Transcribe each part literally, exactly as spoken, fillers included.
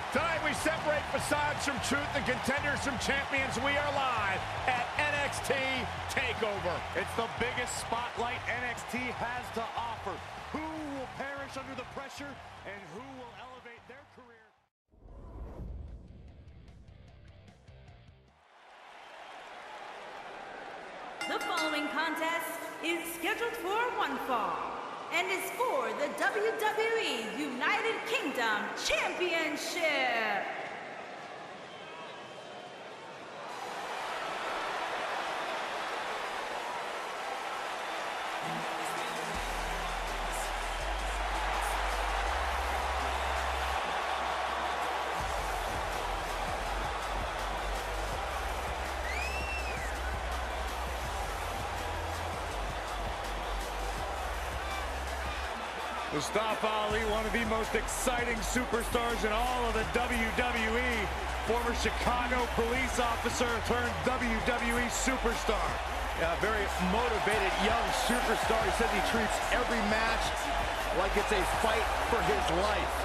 Tonight we separate facades from truth and contenders from champions. We are live at N X T Takeover. It's the biggest spotlight N X T has to offer. Who will perish under the pressure and who will elevate their career? The following contest is scheduled for one fall and is for the W W E United Kingdom Championship. Mustafa Ali, one of the most exciting superstars in all of the W W E. Former Chicago police officer turned W W E superstar. A very motivated young superstar. He says he treats every match like it's a fight for his life.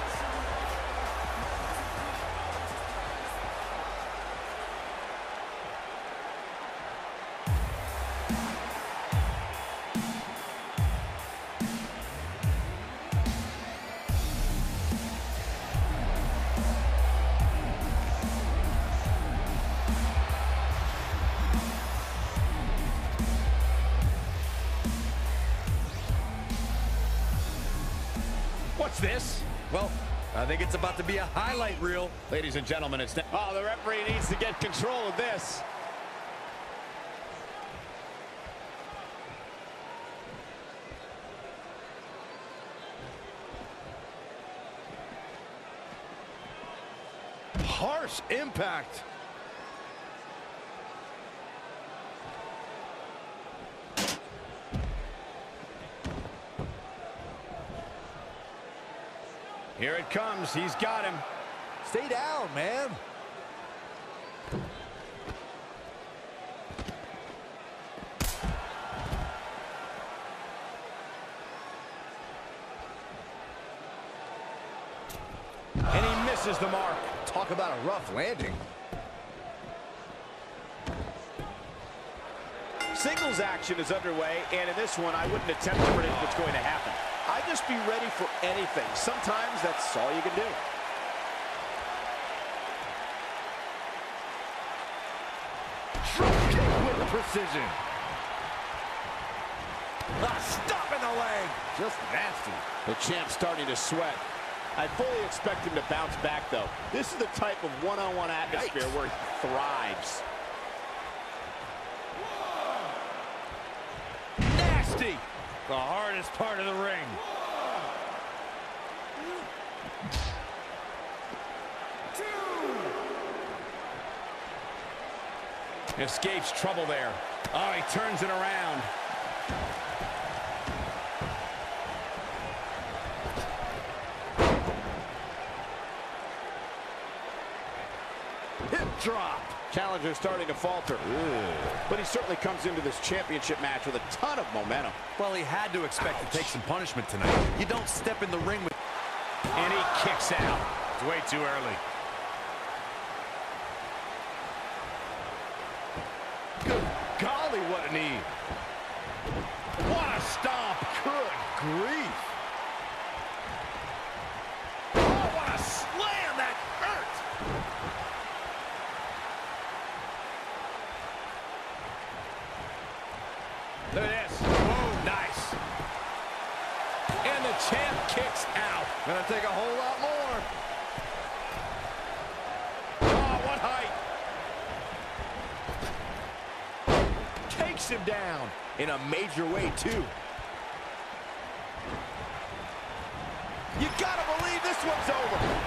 What's this? Well, I think it's about to be a highlight reel. Ladies and gentlemen, it's... Oh, the referee needs to get control of this. Harsh impact. Here it comes. He's got him. Stay down, man. And he misses the mark. Talk about a rough landing. Singles action is underway, and in this one, I wouldn't attempt to predict what's going to happen. I'd just be ready for anything. Sometimes that's all you can do. Drop kick with precision. Ah, stop in the leg. Just nasty. The champ's starting to sweat. I fully expect him to bounce back, though. This is the type of one-on-one atmosphere Yikes. where he thrives. Nasty. The hardest part of the ring. Two. Escapes trouble there. Oh, he turns it around. Hip drop. Challenger starting to falter. Ooh. But he certainly comes into this championship match with a ton of momentum. Well, he had to expect Ouch. to take some punishment tonight. You don't step in the ring with... And he kicks out. It's way too early. Good golly, what a knee. What a stomp. Good grief. Oh, what a slam. That hurt. Look at this. Whoa, nice. And the champ kicks out. Gonna take a whole lot more. Oh, what height. Takes him down in a major way, too. You gotta believe this one's over.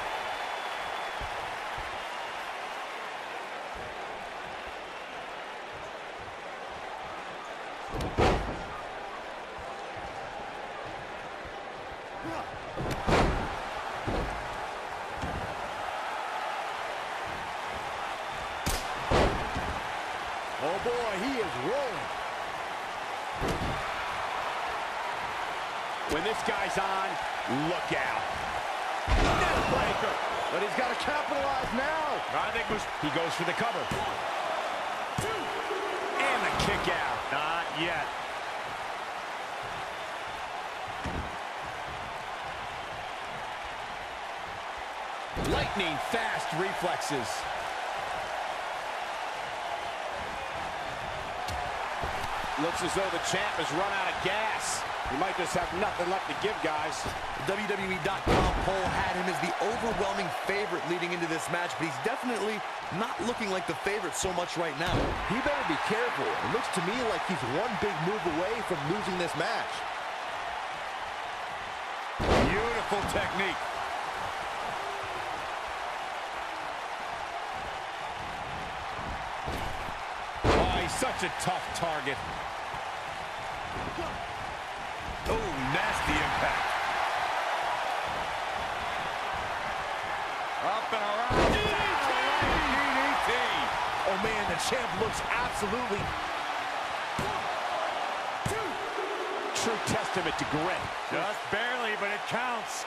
Oh boy, he is rolling. When this guy's on, look out. Neckbreaker. But he's got to capitalize now. I think was he goes for the cover. And the kick out. Not yet. Lightning fast reflexes. Looks as though the champ has run out of gas. He might just have nothing left to give, guys. W W E dot com poll had him as the overwhelming favorite leading into this match, but he's definitely not looking like the favorite so much right now. He better be careful. It looks to me like he's one big move away from losing this match. Beautiful technique. Oh, he's such a tough target. Oh, nasty impact. Up and around. D D T! D D T! Oh, man, the champ looks absolutely... True testament to grit. Just barely, but it counts.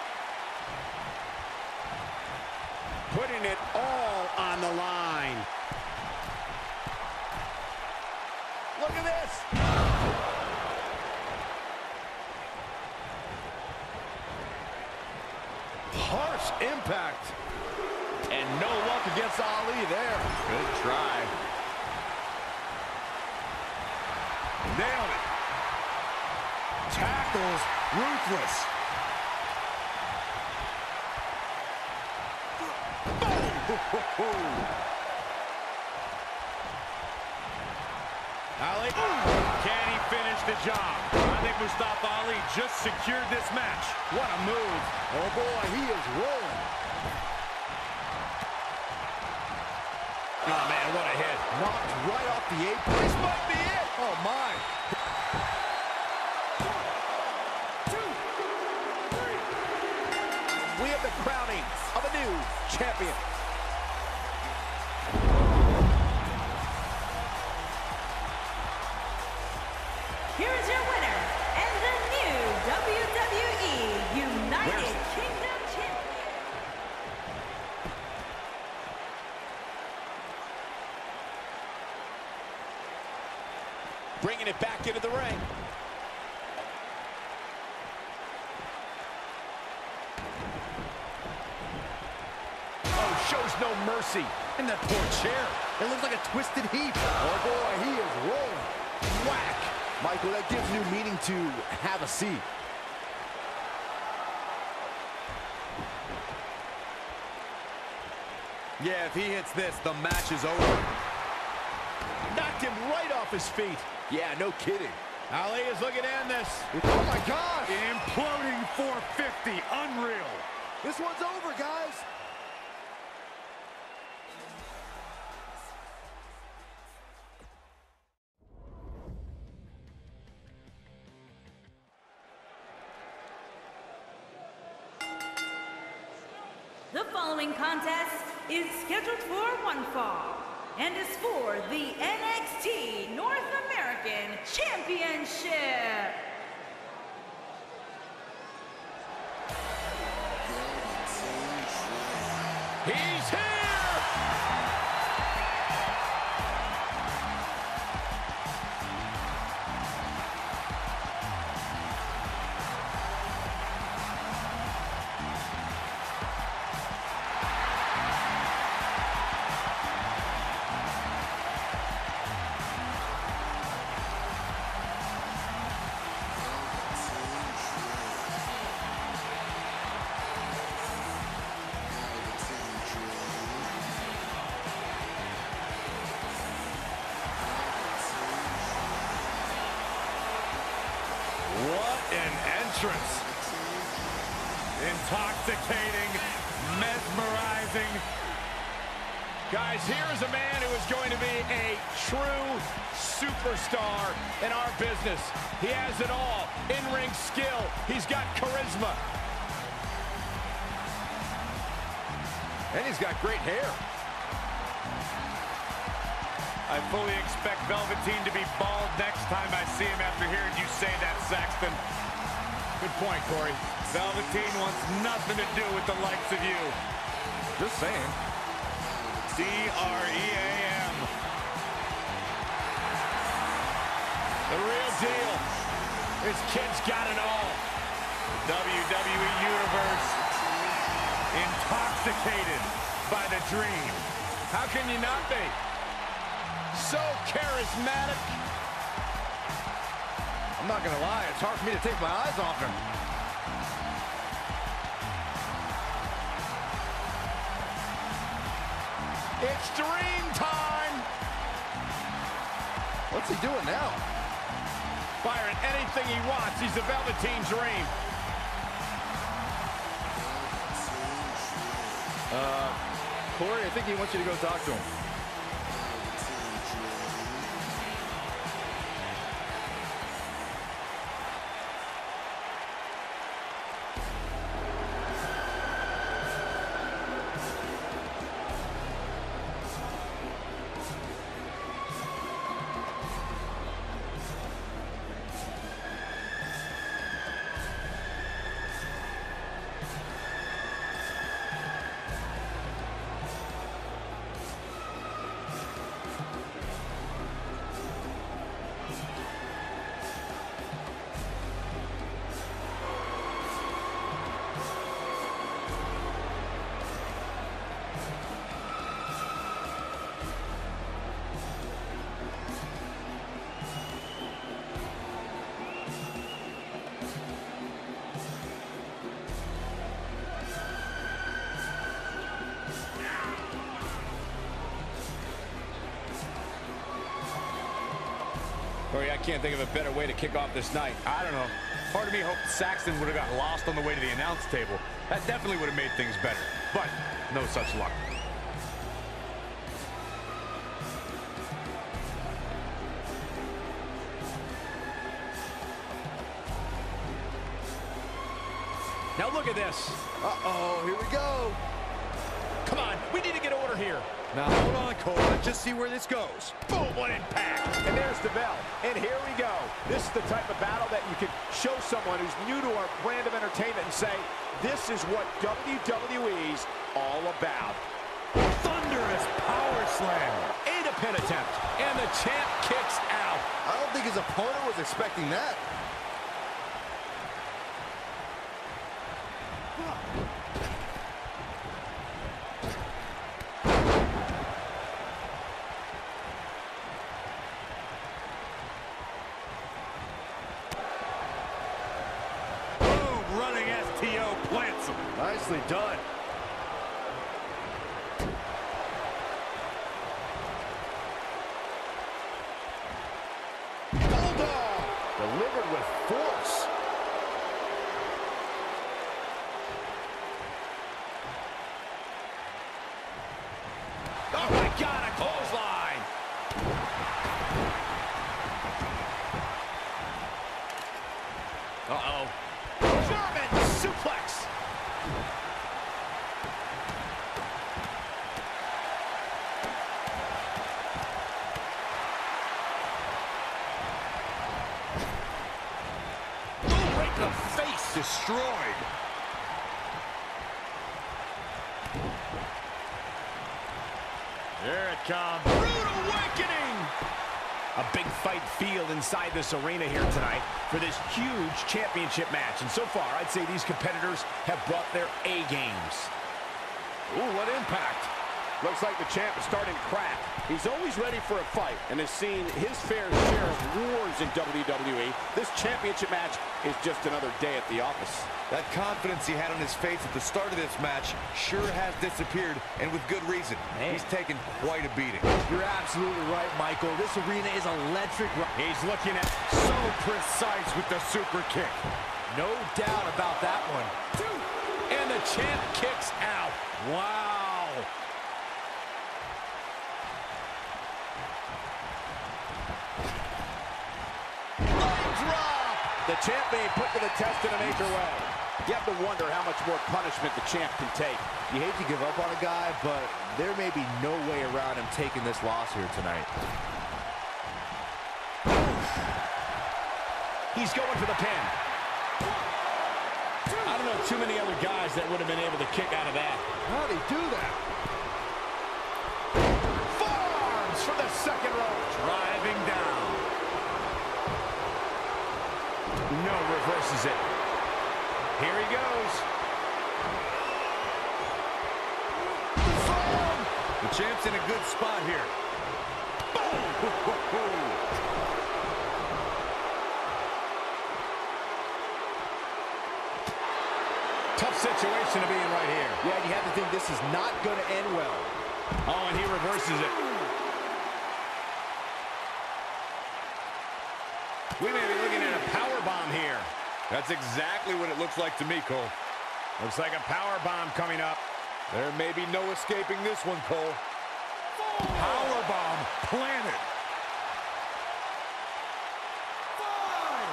Putting it all on the line. Look at this. Harsh impact. And no luck against Ali there. Good try. Nailed it. Tackles ruthless. Boom! Ali, can he finish the job? I think Mustafa Ali just secured this match. What a move. Oh boy, he is rolling. Oh man, what a hit. Knocked right off the apron. This might be it. Oh my. Two, three. We have the crowning of a new champion. Here is your winner, and the new W W E United Where's... Kingdom Champion. Bringing it back into the ring. Oh, shows no mercy. And that poor chair. It looks like a twisted heap. Oh boy, he is rolling. Whack. Michael, that gives new meaning to have a seat. Yeah, if he hits this, the match is over. Knocked him right off his feet. Yeah, no kidding. Ali is looking to end this. Oh my gosh. Imploding four fifty. Unreal. This one's over, guys. The following contest is scheduled for one fall and is for the N X T North American Championship. He's here! Entrance. Intoxicating, mesmerizing. Guys, here is a man who is going to be a true superstar in our business. He has it all. In-ring skill. He's got charisma. And he's got great hair. I fully expect Velveteen to be bald next time I see him after hearing you say that, Saxton. Good point, Corey. Velveteen wants nothing to do with the likes of you. Just saying. C R E A M. The real deal. This kid's got it all. W W E Universe intoxicated by the dream. How can you not be? So charismatic. I'm not gonna lie, it's hard for me to take my eyes off him. It's dream time. What's he doing now? Firing anything he wants. He's the Velveteen Dream. Uh, Corey, I think he wants you to go talk to him. Corey, I can't think of a better way to kick off this night. I don't know. Part of me hoped Saxton would have got lost on the way to the announce table. That definitely would have made things better. But no such luck. Now look at this. Uh-oh, here we go. Come on, we need to get order here. Now, hold on, Cole. Let's just see where this goes. Boom, what impact. And there's the bell. And here we go. This is the type of battle that you can show someone who's new to our brand of entertainment and say, this is what W W E's all about. Thunderous power slam. Eight a pin attempt. And the champ kicks out. I don't think his opponent was expecting that. Running S T O plants him. Nicely done. Bulldog delivered with force. Oh my God, a clothesline. Uh-oh. German suplex. Oh, right to the face. Destroyed. Here it comes. Rude awakening. A big fight field inside this arena here tonight for this huge championship match. And so far, I'd say these competitors have brought their A games. Ooh, what impact. Looks like the champ is starting to crack. He's always ready for a fight and has seen his fair share of wars in W W E. This championship match is just another day at the office. That confidence he had on his face at the start of this match sure has disappeared, and with good reason. Man. He's taken quite a beating. You're absolutely right, Michael. This arena is electric. He's looking at so precise with the super kick. No doubt about that one. And the champ kicks out. Wow. Drop! The champ being put to the test in a major way. You have to wonder how much more punishment the champ can take. You hate to give up on a guy, but there may be no way around him taking this loss here tonight. He's going for the pin. aren't too many other guys that would have been able to kick out of that. How'd he do that? Forearms for the second row. Driving down. No, reverses it. Here he goes. The champ's in a good spot here. Tough situation to be in right here. Yeah, you have to think this is not going to end well. Oh, and he reverses it. We may be looking at a power bomb here. That's exactly what it looks like to me, Cole. Looks like a power bomb coming up. There may be no escaping this one, Cole. Power bomb planted. Five.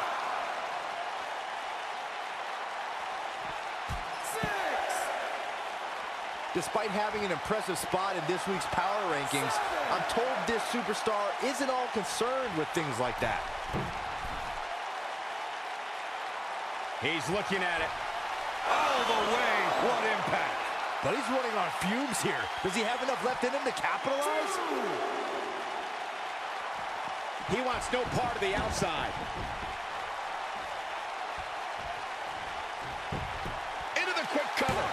Six. Despite having an impressive spot in this week's power rankings, I'm told this superstar isn't all concerned with things like that. He's looking at it. All the way. What impact. But he's running on fumes here. Does he have enough left in him to capitalize? He wants no part of the outside. Into the quick cover.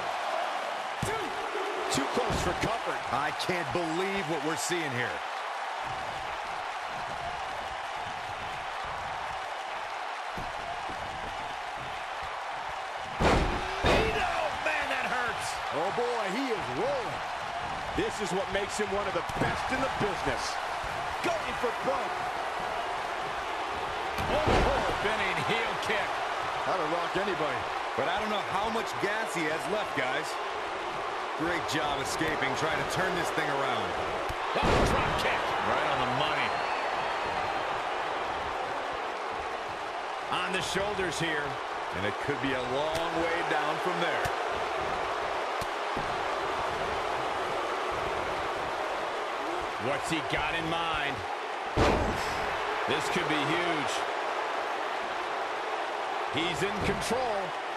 Too close for comfort. I can't believe what we're seeing here. Oh, boy, he is rolling. This is what makes him one of the best in the business. Going for broke. Oh, spinning heel kick. That'll rock anybody. But I don't know how much gas he has left, guys. Great job escaping, trying to turn this thing around. Oh, drop kick. Right on the money. On the shoulders here. And it could be a long way down from there. What's he got in mind? This could be huge. He's in control.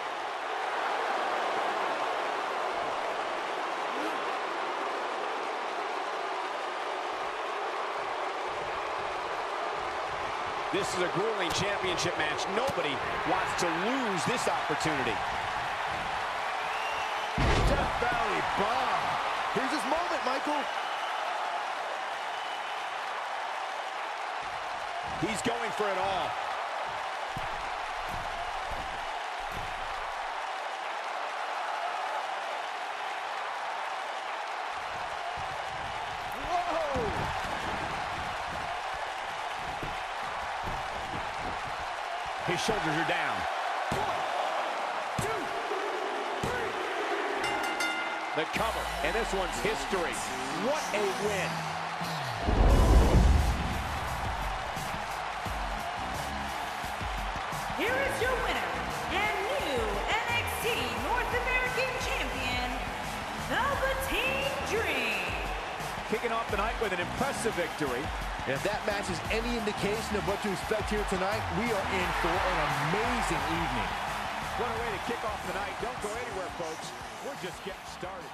This is a grueling championship match. Nobody wants to lose this opportunity. Death Valley bomb. Here's his moment, Michael. He's going for it all. Whoa! His shoulders are down. One, two, three. The cover, and this one's history. What a win. Here is your winner and new N X T North American Champion, Velveteen Dream. Kicking off the night with an impressive victory. If that match is any indication of what to expect here tonight, we are in for an amazing evening. What a way to kick off the night. Don't go anywhere, folks. We're just getting started.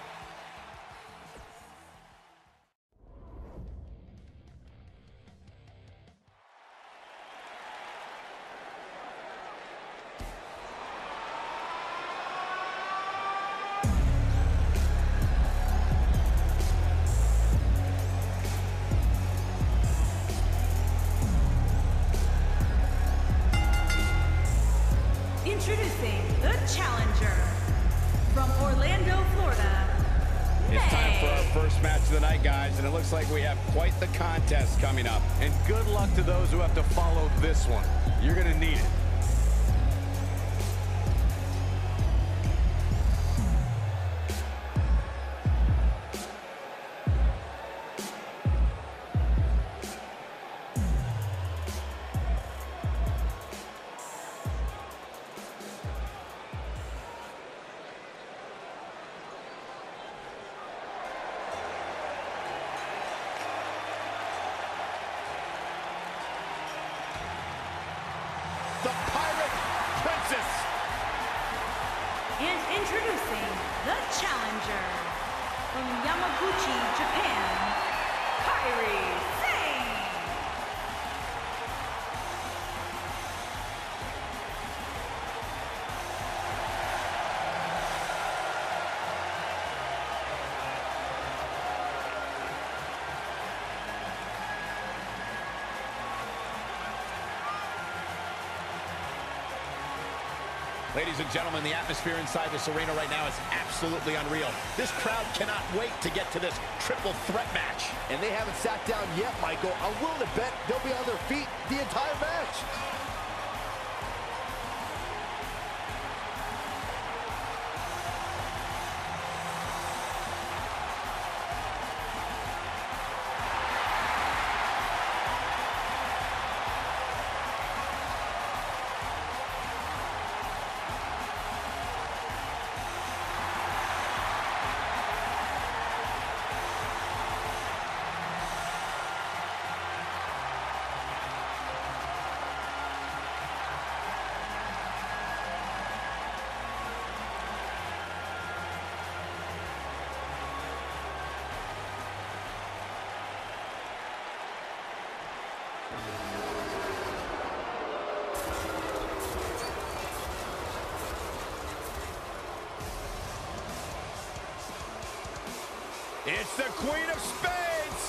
Introducing the challenger from Orlando, Florida. It's time for May. our first match of the night, guys, and it looks like we have quite the contest coming up. And good luck to those who have to follow this one. You're going to need it. The challenger from Yamaguchi, Japan, Kairi Sane. Ladies and gentlemen, the atmosphere inside this arena right now is absolutely unreal. This crowd cannot wait to get to this triple threat match. And they haven't sat down yet, Michael. I'm willing to bet they'll be on their feet the entire match. It's the Queen of Spades!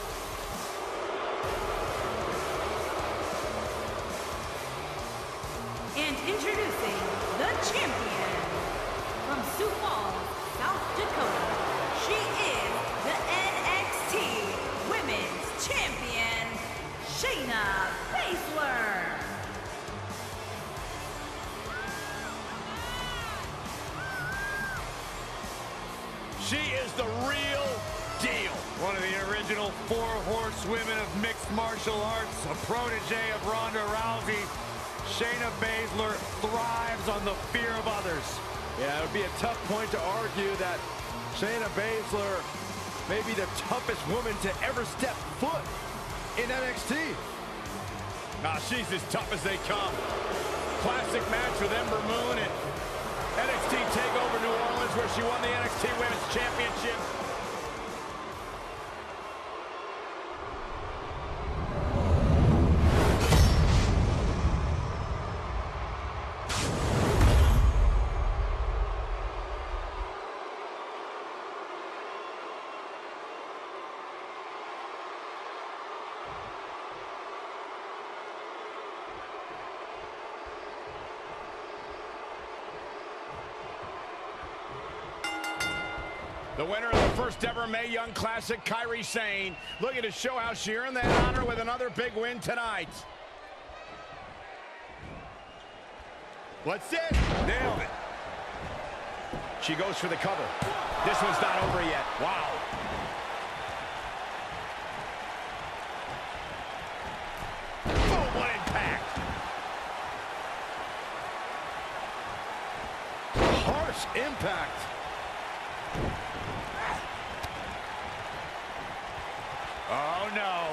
And introducing the champion from Sioux Falls, South Dakota. She is the N X T Women's Champion, Shayna Baszler. She is the real deal. One of the original four horsewomen of mixed martial arts, a protege of Ronda Rousey. Shayna Baszler thrives on the fear of others. Yeah, it would be a tough point to argue that Shayna Baszler may be the toughest woman to ever step foot in N X T. Ah, she's as tough as they come. Classic match with Ember Moon and N X T Takeover New Orleans, where she won the N X T Women's Championship. The winner of the first ever Mae Young Classic, Kairi Sane, looking to show how she earned that honor with another big win tonight. What's it? Nailed it. She goes for the cover. This one's not over yet. Wow. Boom, what impact. Harsh impact. Oh, no.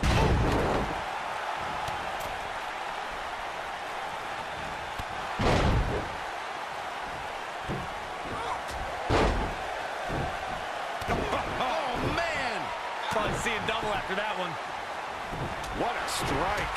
Oh, man. Probably seeing double after that one. What a strike.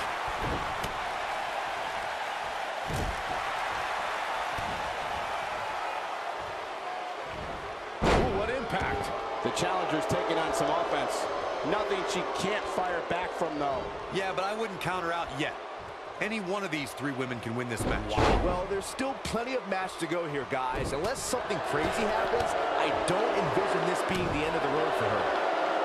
Ooh, what impact. The challenger's taking on some offense. Nothing she can't fire back from, though. Yeah, but I wouldn't counter out yet. Any one of these three women can win this match. Wow. Well, there's still plenty of match to go here, guys. Unless something crazy happens, I don't envision this being the end of the road for her.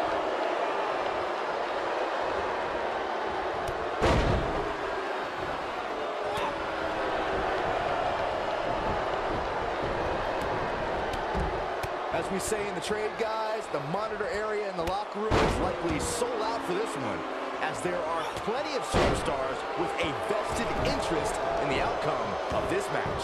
As we say in the trade, guys, the monitor area in the locker room is likely sold out for this one, as there are plenty of superstars with a vested interest in the outcome of this match.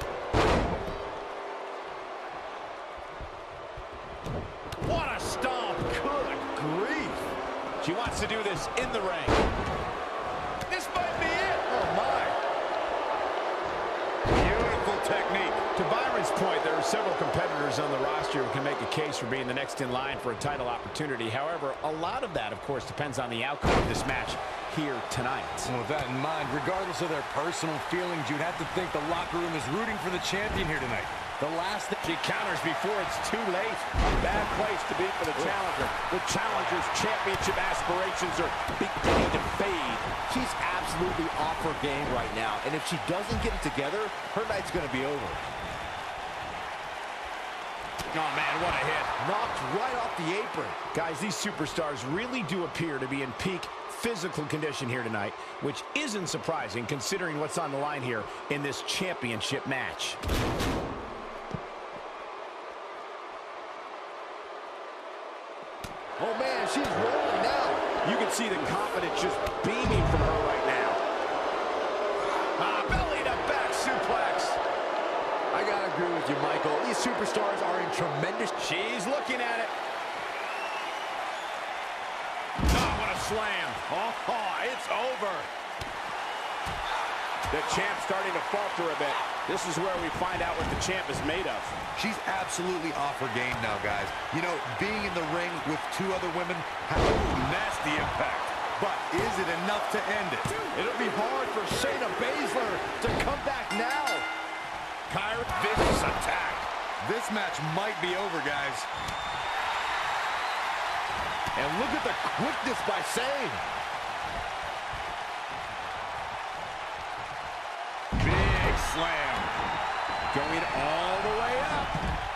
What a stomp. Good grief. She wants to do this in the ring. This might be it. Oh, my. Beautiful technique. To Byron's point, there There are several competitors on the roster who can make a case for being the next in line for a title opportunity. However, a lot of that, of course, depends on the outcome of this match here tonight. And with that in mind, regardless of their personal feelings, you'd have to think the locker room is rooting for the champion here tonight. The last thing she counters before it's too late. Bad place to be for the challenger. The challenger's championship aspirations are beginning to fade. She's absolutely off her game right now, and if she doesn't get it together, her night's going to be over. Oh, man, what a hit. Knocked right off the apron. Guys, these superstars really do appear to be in peak physical condition here tonight, which isn't surprising considering what's on the line here in this championship match. Oh, man, she's rolling now. You can see the confidence just beaming from her right now. Ah, belly to back suplex. I gotta agree with you, Michael. These superstars are in tremendous... She's looking at it. Oh, what a slam. Oh, oh, it's over. The champ's starting to falter a bit. This is where we find out what the champ is made of. She's absolutely off her game now, guys. You know, being in the ring with two other women has nasty impact. But is it enough to end it? It'll be hard for Shayna Baszler to come back now. Kyrie, vicious attack. This match might be over, guys. And look at the quickness by Shane. Big slam. Going all the way up.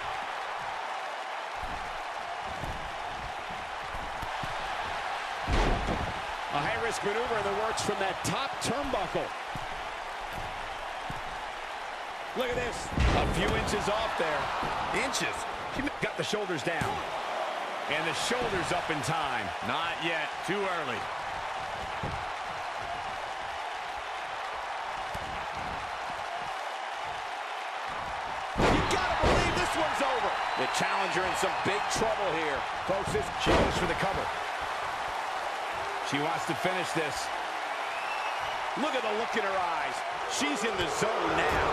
A high-risk maneuver in the works from that top turnbuckle. Look at this. A few inches off there. Inches. She got the shoulders down. And the shoulders up in time. Not yet. Too early. You gotta believe this one's over. The challenger in some big trouble here. Folks, this, she goes for the cover. She wants to finish this. Look at the look in her eyes. She's in the zone now.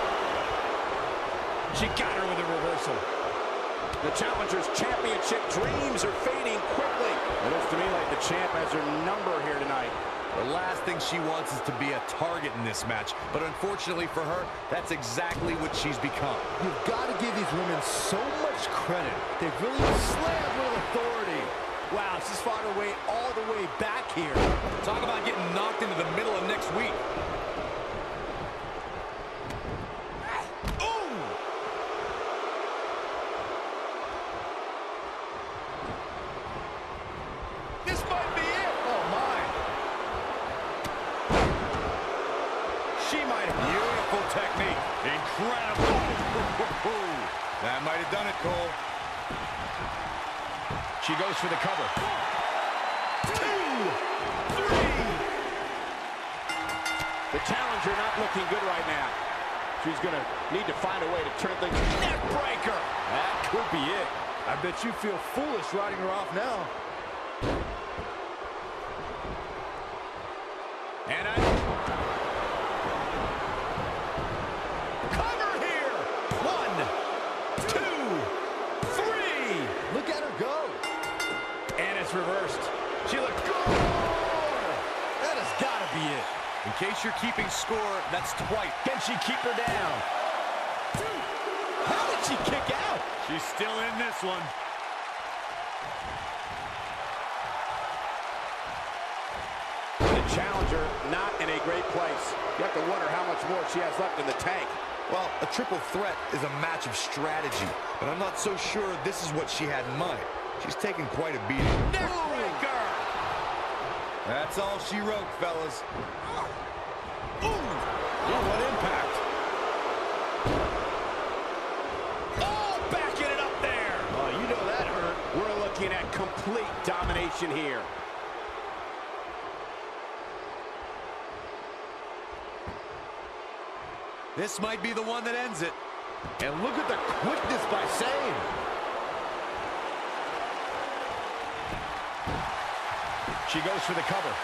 She got her with a reversal. The challenger's championship dreams are fading quickly. It looks to me like the champ has her number here tonight. The last thing she wants is to be a target in this match. But unfortunately for her, that's exactly what she's become. You've got to give these women so much credit. They've really slammed with authority. Wow, she's fought her way all the way back here. Talk about getting knocked into the middle of next week. Technique. Incredible. That might have done it, Cole. She goes for the cover. Two, three. The challenger not looking good right now. She's going to need to find a way to turn things. Neck breaker. That could be it. I bet you feel foolish riding her off now. And I... reversed. She looked good. That has got to be it. In case you're keeping score, that's twice. Can she keep her down? How did she kick out? She's still in this one. The challenger not in a great place. You have to wonder how much more she has left in the tank. Well, a triple threat is a match of strategy, but I'm not so sure this is what she had in mind. She's taken quite a beating. Neck breaker! That's all she wrote, fellas. Ooh! Ooh, what impact! Oh, backing it up there! Oh, you know that hurt. We're looking at complete domination here. This might be the one that ends it. And look at the quickness by Shane. She goes for the cover.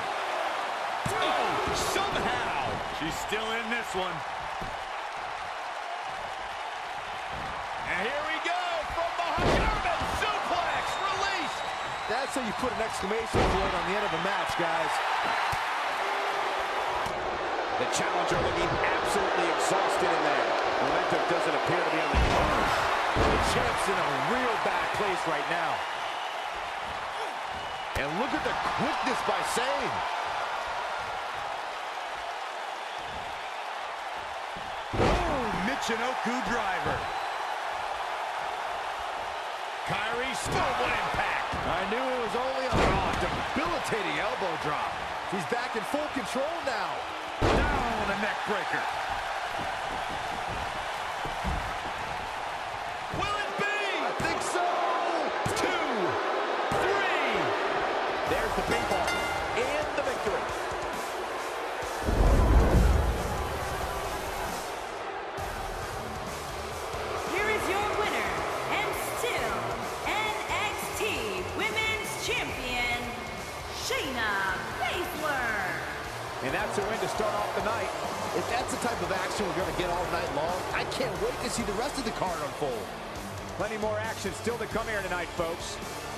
Oh, somehow. She's still in this one. And here we go from behind. German suplex released. That's how you put an exclamation point on the end of a match, guys. The challenger looking absolutely exhausted in there. Momentum doesn't appear to be on the card. The champ's in a real bad place right now. And look at the quickness by Sane. Oh, Michinoku driver. Kyrie Stone, what impact. I knew it was only a oh, debilitating elbow drop. He's back in full control now. Down, a neck breaker. Will it be? I think so. Two, three. There's the pinfall and the victory. Here is your winner, and still N X T Women's Champion, Shayna Baszler. And that's a win to start off the night. If that's the type of action we're going to get all night long, I can't wait to see the rest of the card unfold. Plenty more action still to come here tonight, folks.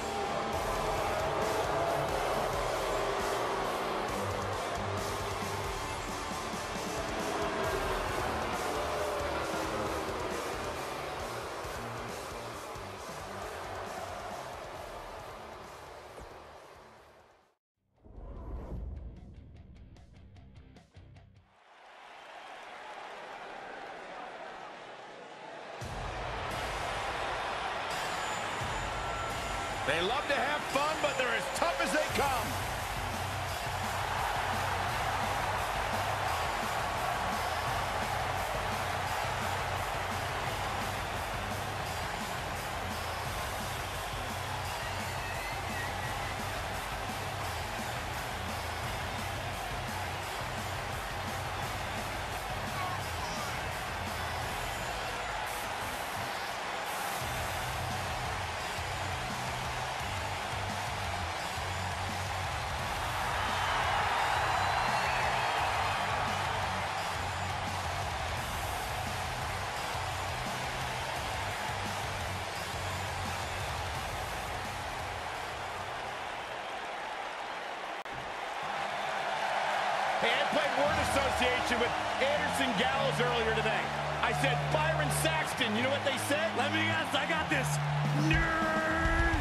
They love to have fun, but they're as tough as they come. Hey, I played word association with Anderson Gallows earlier today. I said Byron Saxton. You know what they said? Let me guess, I got this. Nerd!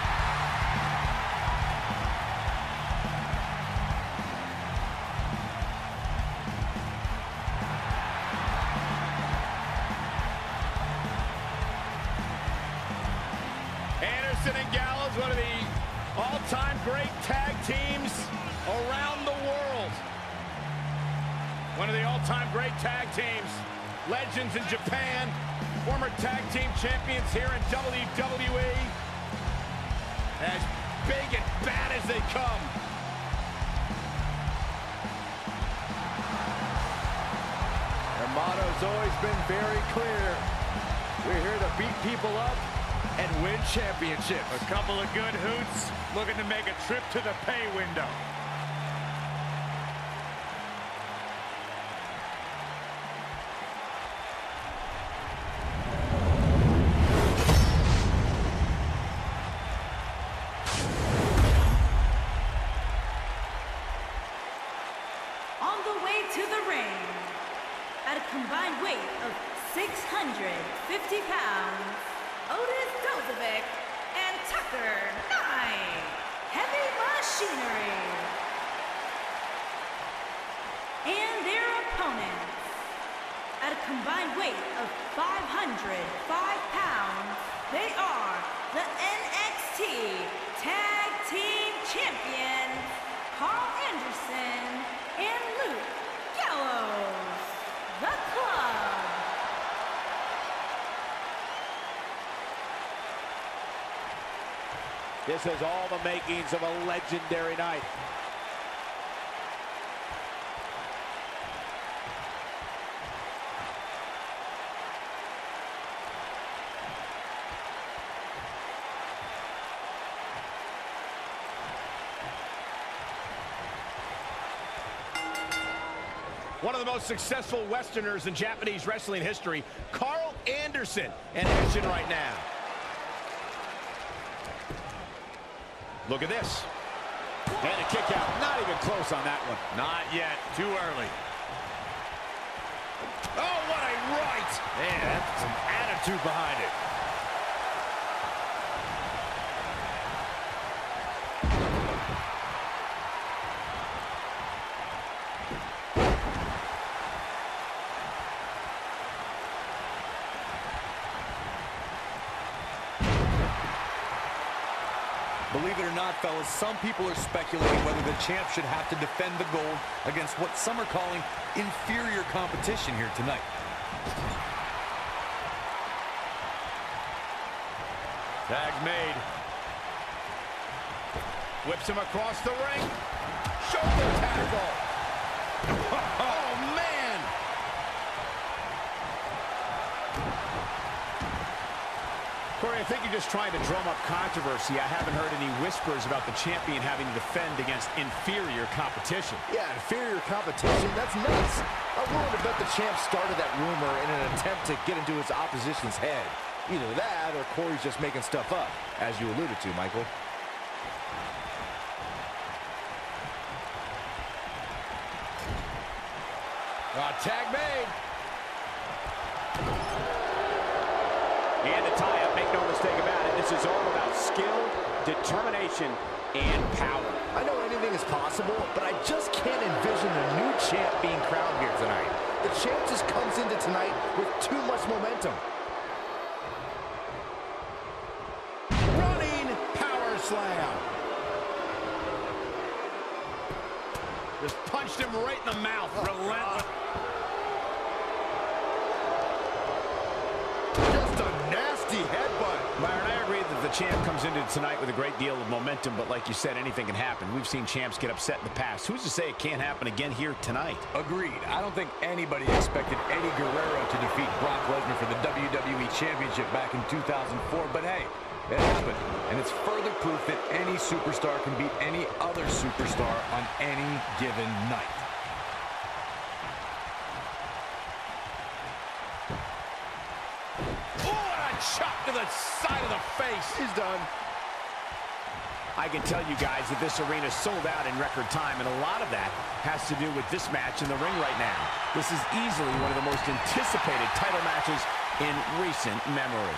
Anderson and Gallows, one of the all-time great tag teams around the world. One of the all-time great tag teams. Legends in Japan. Former tag team champions here in W W E. As big and bad as they come. Their motto's always been very clear. We're here to beat people up and win championships. A couple of good hoots looking to make a trip to the pay window. On the way to the ring, at a combined weight of six hundred fifty pounds, Otis Dozovic and Tucker Knight, Heavy Machinery. And their opponents, at a combined weight of five hundred five pounds, they are the N X T Tag Team Champions, Carl Anderson and Luke Gallows, the Club. This has all the makings of a legendary night. One of the most successful Westerners in Japanese wrestling history, Carl Anderson in action right now. Look at this. And a kick out. Not even close on that one. Not yet. Too early. Oh, what a right. Man, that's some attitude behind it. Believe it or not, fellas, some people are speculating whether the champ should have to defend the gold against what some are calling inferior competition here tonight. Tag's made. Whips him across the ring. Shoulder tackle. Oh, man. Corey, I think you're just trying to drum up controversy. I haven't heard any whispers about the champion having to defend against inferior competition. Yeah, inferior competition, that's nuts. I'm willing to bet the champ started that rumor in an attempt to get into his opposition's head. Either that or Corey's just making stuff up, as you alluded to, Michael. Uh, tag made. And the tie-up, make no mistake about it. This is all about skill, determination, and power. I know anything is possible, but I just can't envision a new champ being crowned here tonight. The champ just comes into tonight with too much momentum. Running power slam. Just punched him right in the mouth. Oh, relentless. Just a nasty headbutt. Byron, I agree that the champ comes into tonight with a great deal of momentum, but like you said, anything can happen. We've seen champs get upset in the past. Who's to say it can't happen again here tonight? Agreed. I don't think anybody expected Eddie Guerrero to defeat Brock Lesnar for the W W E Championship back in two thousand four, but hey, it happened. And it's further proof that any superstar can beat any other superstar on any given night. Chop to the side of the face. He's done. I can tell you guys that this arena sold out in record time, and a lot of that has to do with this match in the ring right now. This is easily one of the most anticipated title matches in recent memory.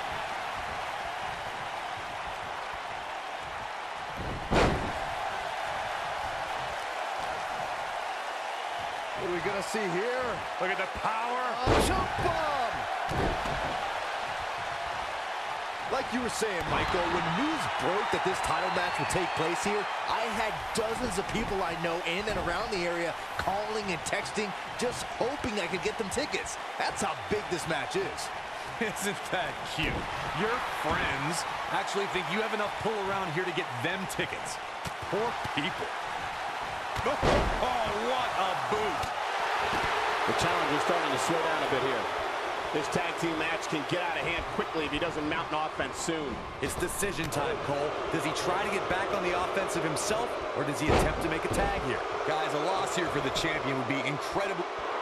What are we gonna see here? Look at the power. Oh, jump bomb! Like you were saying, Michael, when news broke that this title match would take place here, I had dozens of people I know in and around the area calling and texting, just hoping I could get them tickets. That's how big this match is. Isn't that cute? Your friends actually think you have enough pull around here to get them tickets. Poor people. Oh, oh, what a boot. The challenge is starting to slow down a bit here. This tag team match can get out of hand quickly if he doesn't mount an offense soon. It's decision time, Cole. Does he try to get back on the offensive himself, or does he attempt to make a tag here? Guys, a loss here for the champion would be incredible.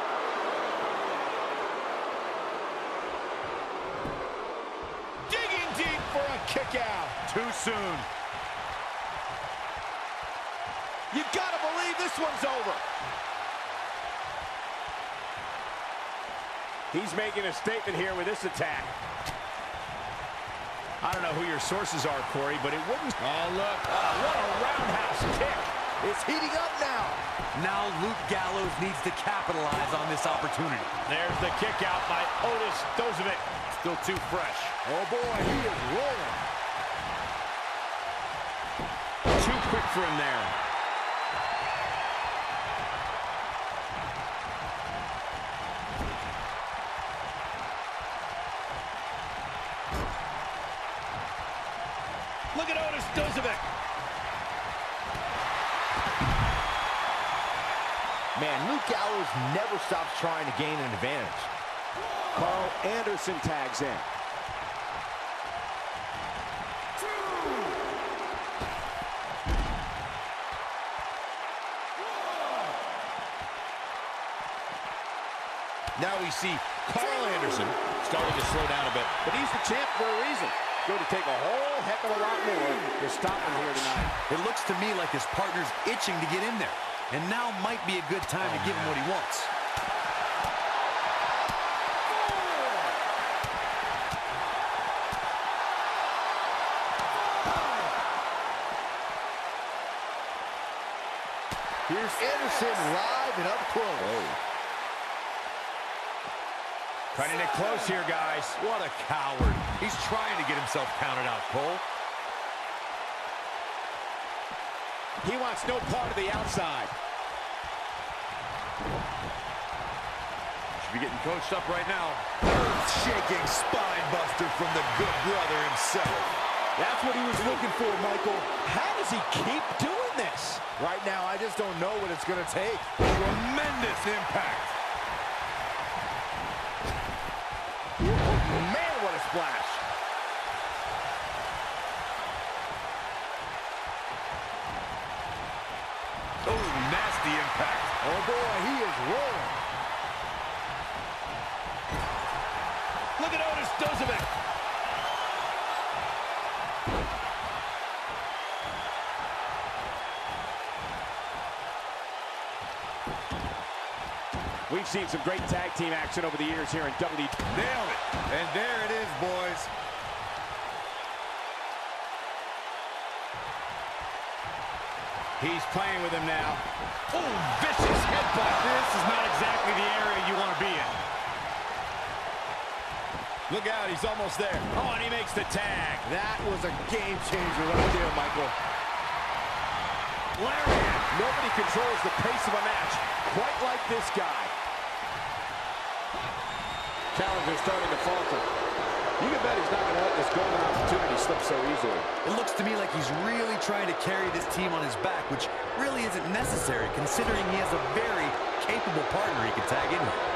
Digging deep for a kick out. Too soon. You gotta believe this one's over. He's making a statement here with this attack. I don't know who your sources are, Corey, but it wouldn't... Oh, look. Oh, what a roundhouse kick. It's heating up now. Now Luke Gallows needs to capitalize on this opportunity. There's the kick out by Otis Dozovic. Still too fresh. Oh, boy, he is rolling. Too quick for him there. Look at Otis Dozovic. Man, Luke Gallows never stops trying to gain an advantage. Carl Anderson tags in. Now we see Carl Anderson starting to slow down a bit. But he's the champ for a reason. Going to take a whole heck of a lot more to stop him here tonight. It looks to me like his partner's itching to get in there. And now might be a good time oh, to give man. him what he wants. Here's Anderson live and up close. Oh. Cutting it close here, guys. What a coward. He's trying to get himself counted out, Cole. He wants no part of the outside. Should be getting coached up right now. Earth-shaking spine buster from the good brother himself. That's what he was looking for, Michael. How does he keep doing this? Right now, I just don't know what it's going to take. Tremendous impact. Man, what a splash. Oh, nasty impact. Oh, boy, he is rolling. Look at Otis Dozovic. We've seen some great tag team action over the years here in W W E. Nailed it. And there it is, boys. He's playing with him now. Oh, vicious headbutt. This is not exactly the area you want to be in. Look out, he's almost there. Oh, and he makes the tag. That was a game changer right there, Michael. Lariat. Nobody controls the pace of a match quite like this guy. Challenger starting to falter. You can bet he's not going to let this golden opportunity slip so easily. It looks to me like he's really trying to carry this team on his back, which really isn't necessary, considering he has a very capable partner he can tag in with.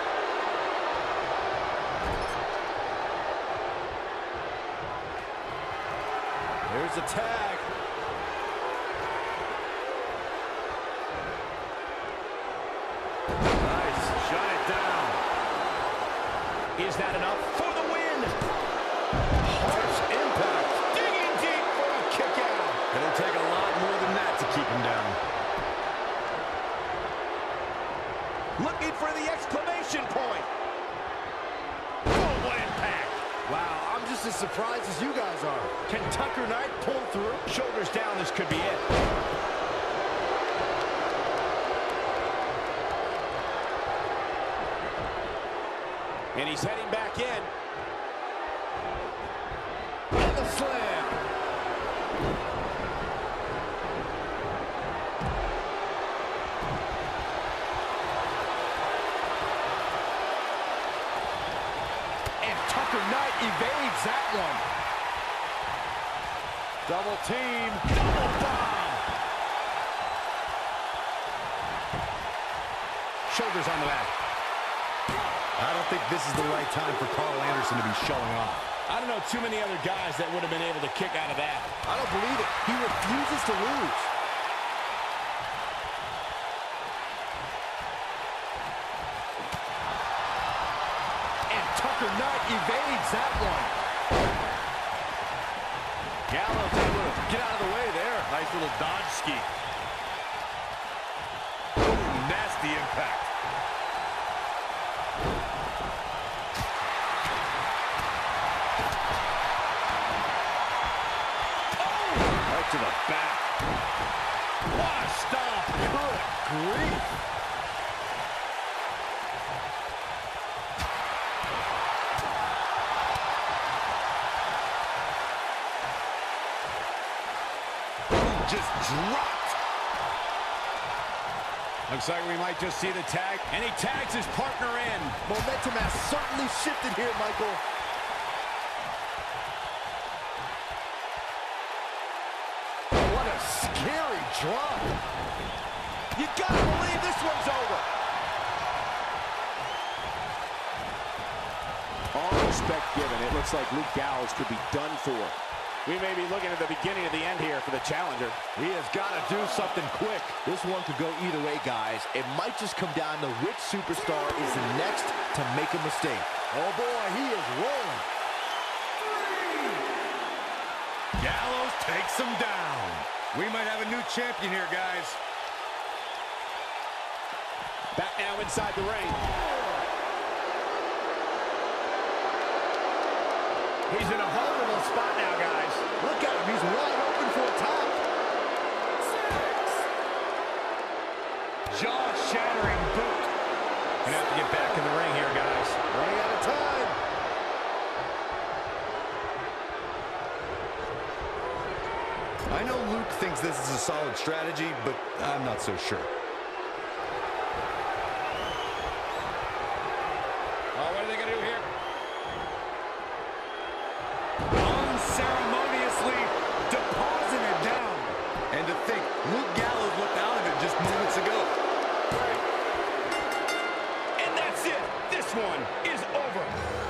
There's a tag. Nice. Shut it down. Is that enough for the win? Harsh impact. Digging deep for a kick out. It'll take a lot more than that to keep him down. Looking for the exclamation point. Oh, what impact. Wow, I'm just as surprised as you guys are. Can Tucker Knight pull through? Shoulders down, this could be it. And he's heading back in. And the slam. And Tucker Knight evades that one. Double team. Double bomb. Shoulders on the mat. I don't think this is the right time for Carl Anderson to be showing off. I don't know too many other guys that would have been able to kick out of that. I don't believe it. He refuses to lose. And Tucker Knight evades that one. Gallows able to get out of the way there. Nice little dodge ski. Ooh, nasty impact. To the back. What a stop. Good grief. Just dropped. Looks like we might just see the tag. And he tags his partner in. Momentum has certainly shifted here, Michael. Scary drop. You gotta believe this one's over. All respect given, it looks like Luke Gallows could be done for. We may be looking at the beginning of the end here for the challenger. He has got to do something quick. This one could go either way, guys. It might just come down to which superstar is the next to make a mistake. Oh, boy, he is rolling. Gallows takes him down. We might have a new champion here, guys. Back now inside the ring. He's in a vulnerable spot now, guys. Look at him. He's wide open for a tap. Jaw-shattering boot. Gonna have to get back in the ring here, guys. Running out of time. I know Luke thinks this is a solid strategy, but I'm not so sure. Oh, what are they going to do here? Unceremoniously deposited down. And to think, Luke Gallows looked out of it just moments ago. And that's it. This one is over.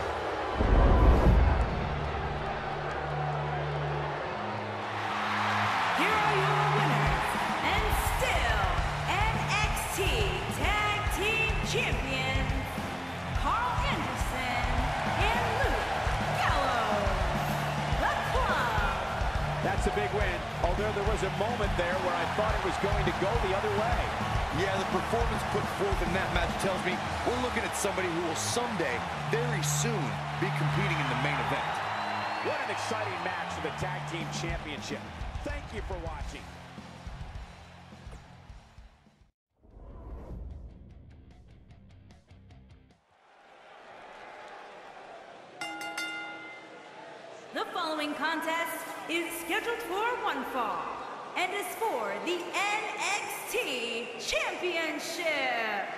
Here are your winners, and still N X T Tag Team Champions, Carl Anderson and Luke Gallows, the Club. That's a big win, although there was a moment there where I thought it was going to go the other way. Yeah, the performance put forth in that match tells me we're looking at somebody who will someday, very soon, be competing in the main event. What an exciting match for the Tag Team Championship. Thank you for watching. The following contest is scheduled for one fall and is for the N X T Championship.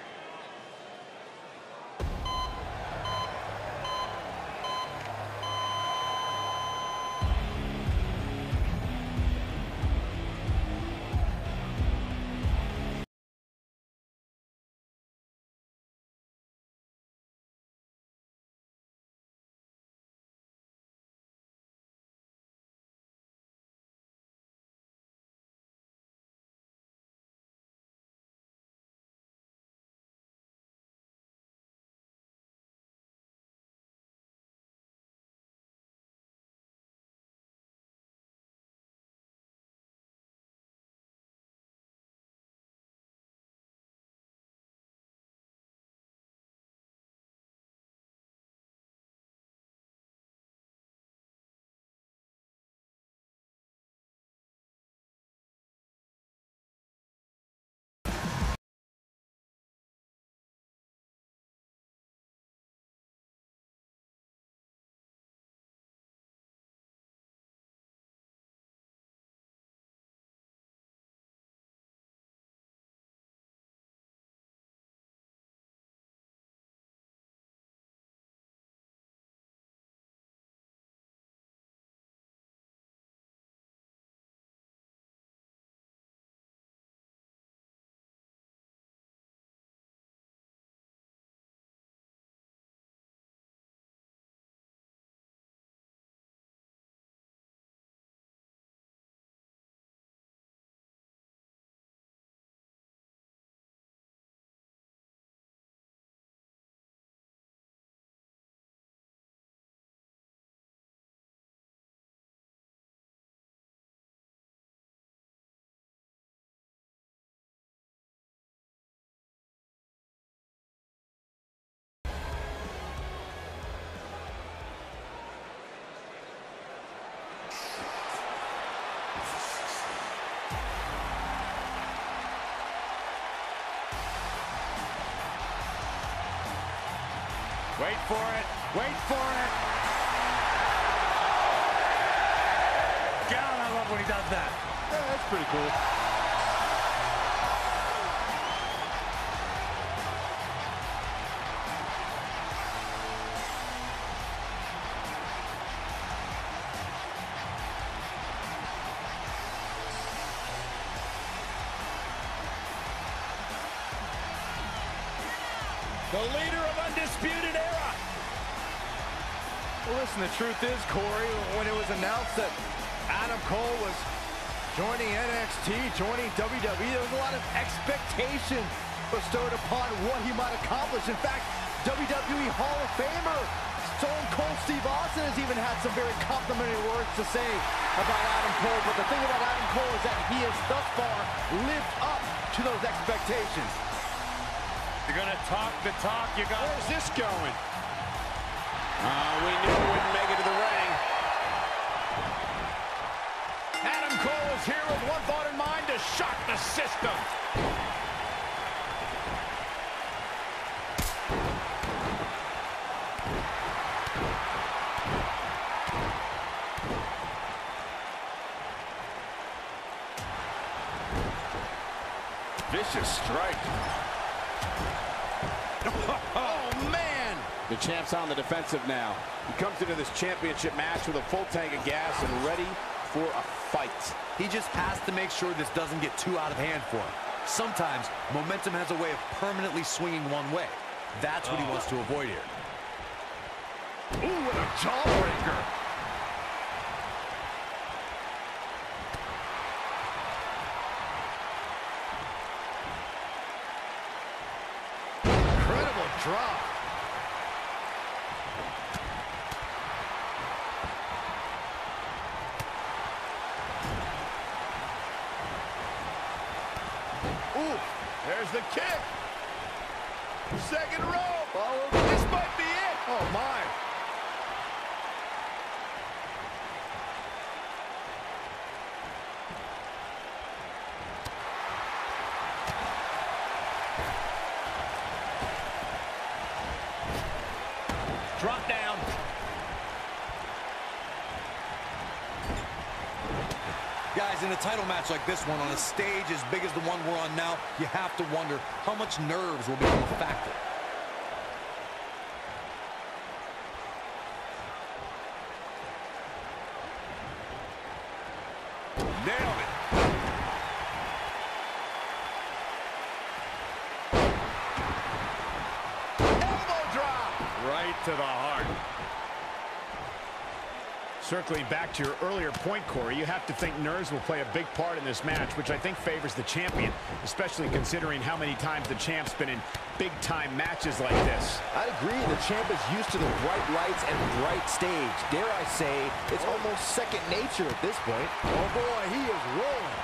Wait for it. Wait for it. God, I love when he does that. Yeah, that's pretty cool. The leader of Undisputed Era. Well, listen, the truth is, Corey, when it was announced that Adam Cole was joining N X T, joining W W E, there was a lot of expectation bestowed upon what he might accomplish. In fact, W W E Hall of Famer Stone Cold Steve Austin has even had some very complimentary words to say about Adam Cole. But the thing about Adam Cole is that he has thus far lived up to those expectations. You're gonna talk the talk, you got. Where's this going? Uh, we knew we wouldn't make it to the ring. Adam Cole is here with one thought in mind: to shock the system. Vicious strike. Oh, man! The champ's on the defensive now. He comes into this championship match with a full tank of gas and ready for a fight. He just has to make sure this doesn't get too out of hand for him. Sometimes, momentum has a way of permanently swinging one way. That's what he wants to avoid here. Ooh, what a jawbreaker. Incredible drop. Ooh, there's the kick. Second rope. Oh, This might be it. oh my. Drop down. Guys, in a title match like this one, on a stage as big as the one we're on now, you have to wonder how much nerves will become a factor. Nailed it. Elbow drop. Right to the heart. Circling back to your earlier point, Corey, you have to think nerves will play a big part in this match, which I think favors the champion, especially considering how many times the champ's been in big-time matches like this. I'd agree. The champ is used to the bright lights and bright stage. Dare I say, it's almost second nature at this point. Oh boy, he is rolling.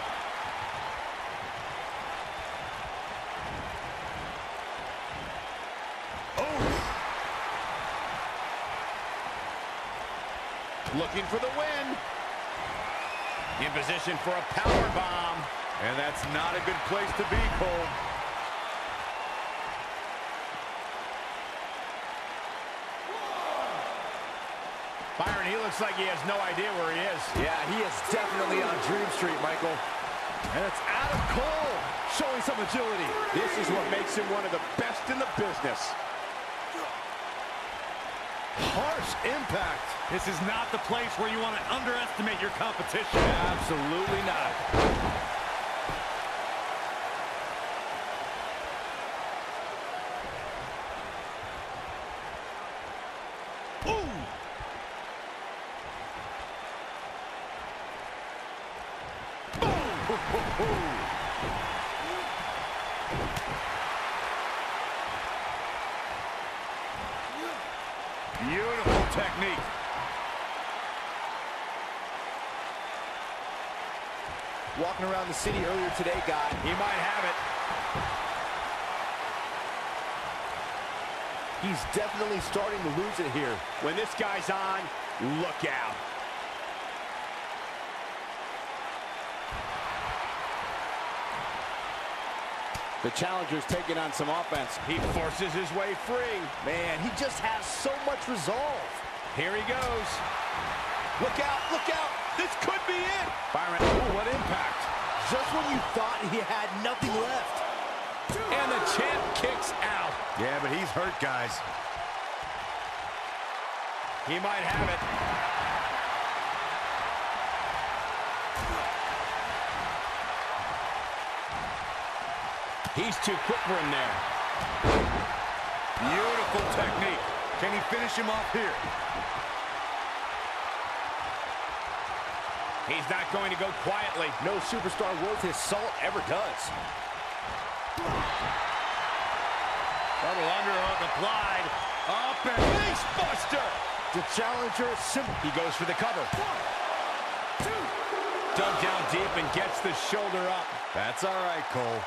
Looking for the win. In position for a power bomb. And that's not a good place to be, Cole. Byron, he looks like he has no idea where he is. Yeah, he is definitely on Dream Street, Michael. And it's Adam Cole showing some agility. This is what makes him one of the best in the business. Harsh impact. This is not the place where you want to underestimate your competition. Absolutely not. Beautiful technique. Walking around the city earlier today, guy. He might have it. He's definitely starting to lose it here. When this guy's on, look out. The challenger's taking on some offense. He forces his way free. Man, he just has so much resolve. Here he goes. Look out, look out. This could be it. Byron, Ooh, what impact. just when you thought he had nothing left. And the champ kicks out. Yeah, but he's hurt, guys. He might have it. He's too quick for him there. Beautiful technique. Can he finish him off here? He's not going to go quietly. No superstar worth his salt ever does. Double underhook applied. Up and Face buster. The challenger simply He goes for the cover. One, two. Dug down deep and gets the shoulder up. That's all right, Cole.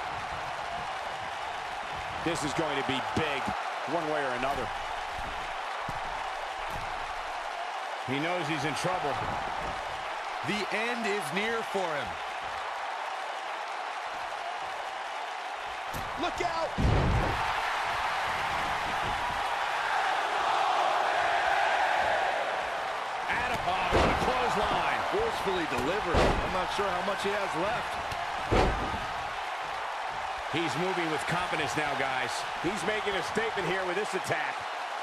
This is going to be big, one way or another. He knows he's in trouble. The end is near for him. look out. Adipon on a clothesline. Forcefully delivered. I'm not sure how much he has left. He's moving with confidence now, guys. He's making a statement here with this attack.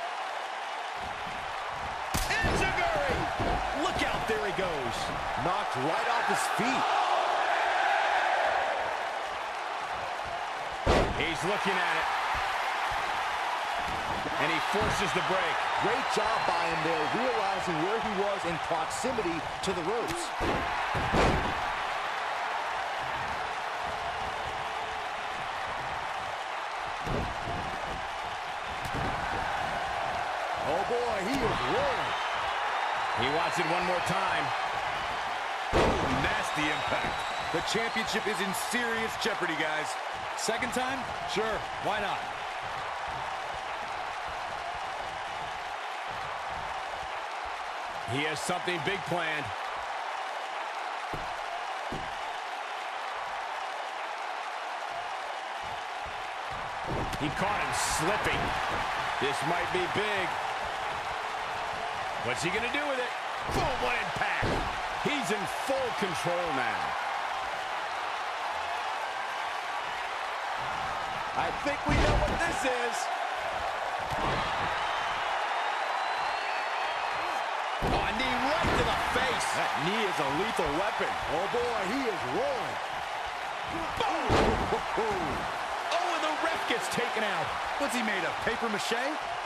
Enziguri! Look out, there he goes. Knocked right off his feet. He's looking at it. And he forces the break. Great job by him there, realizing where he was in proximity to the ropes. Oh boy, he is rolling. He wants it one more time. Ooh, nasty impact. The championship is in serious jeopardy, guys. Second time? Sure, why not? He has something big planned. He caught him slipping. This might be big. What's he gonna do with it? Boom, what impact. He's in full control now. I think we know what this is. Oh, a knee right to the face. That knee is a lethal weapon. Oh boy, he is rolling. Boom! Oh, and the ref gets taken out. What's he made of, paper mache?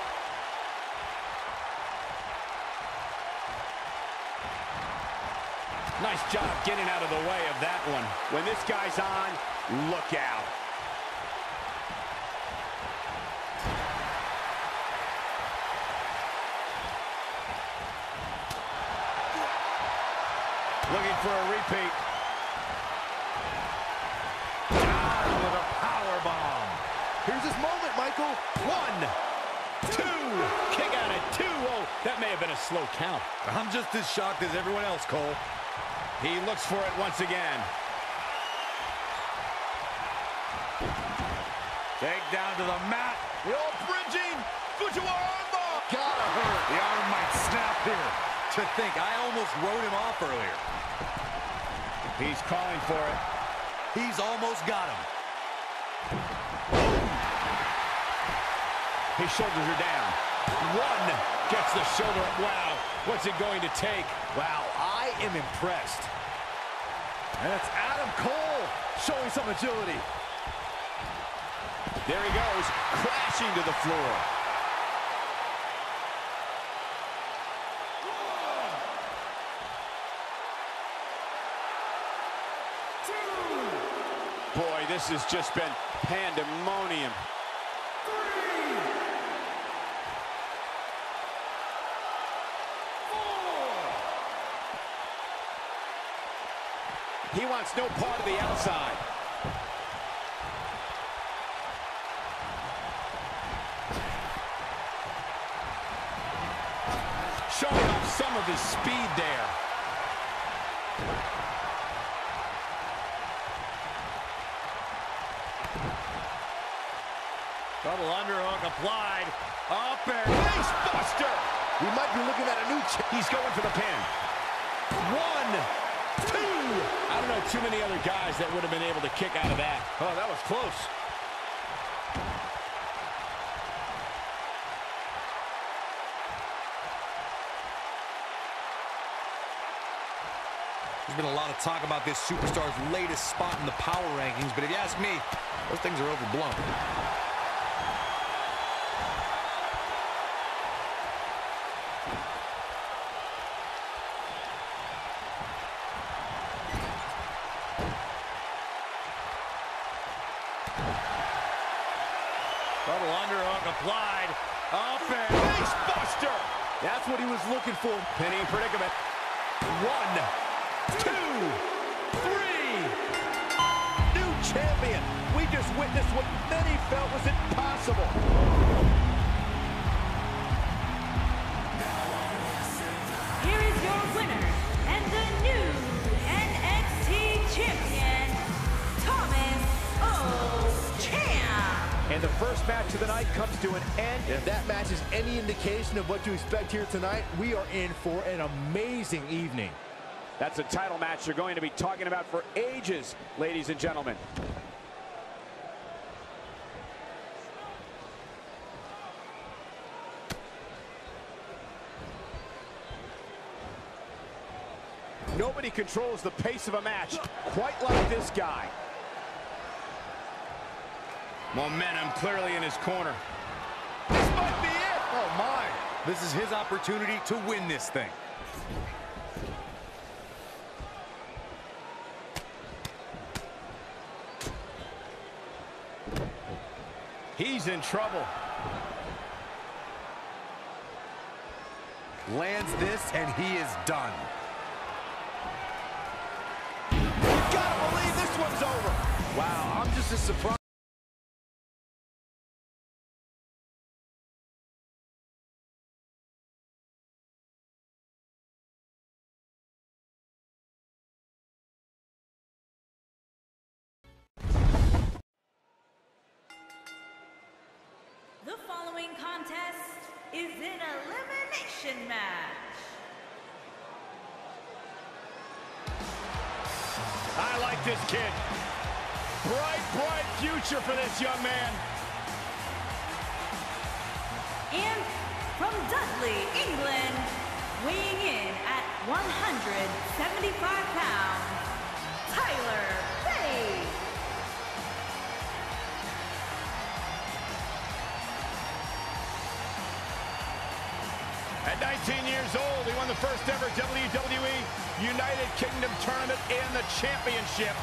Nice job getting out of the way of that one. When this guy's on, look out. Looking for a repeat. Down with a power bomb. Here's his moment, Michael. One, two, kick out at two. Oh, that may have been a slow count. I'm just as shocked as everyone else, Cole. He looks for it once again. Take down to the mat. The old bridging. Fujiwara armbar. Gotta hurt. The arm might snap here. To think, I almost wrote him off earlier. He's calling for it. He's almost got him. His shoulders are down. One gets the shoulder up. Wow, what's it going to take? Wow, I am impressed. And it's Adam Cole showing some agility. There he goes, crashing to the floor. Boy, this has just been pandemonium. He wants no part of the outside. Showing off some of his speed there. Double underhook applied. Up and Face buster. We might be looking at a new ch He's going for the pin. One, two. I don't know too many other guys that would have been able to kick out of that. Oh, that was close. There's been a lot of talk about this superstar's latest spot in the power rankings, but if you ask me, those things are overblown. Double underhook applied. Up and Face buster. That's what he was looking for. Pinning predicament. One, two, three. New champion. We just witnessed what many felt was impossible. Here is your winner and the new N X T champion, Thomas O. Champ. And the first match of the night comes to an end. If that match is any indication of what to expect here tonight, we are in for an amazing evening. That's a title match you're going to be talking about for ages, ladies and gentlemen. Nobody controls the pace of a match quite like this guy. Momentum clearly in his corner. This might be it. Oh, my. This is his opportunity to win this thing. He's in trouble. Lands this, and he is done. Gotta believe this one's over. Wow, I'm just as surprised. The following contest is an elimination match. I like this kid. Bright, bright future for this young man. And from Dudley, England, weighing in at one hundred seventy-five pounds, Tyler Bate. At nineteen years old, he won the first ever W W E United Kingdom Tournament and the championship.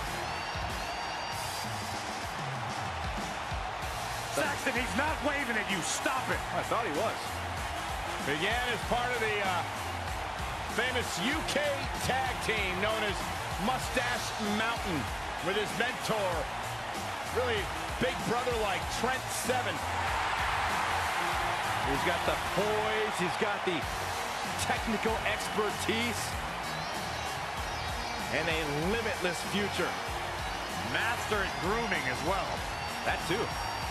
Saxton, he's not waving at you. Stop it. I thought he was. Began as part of the uh, famous U K tag team known as Mustache Mountain with his mentor, really big brother-like Trent Seven. He's got the poise, he's got the technical expertise, and a limitless future. Master at grooming as well. That too.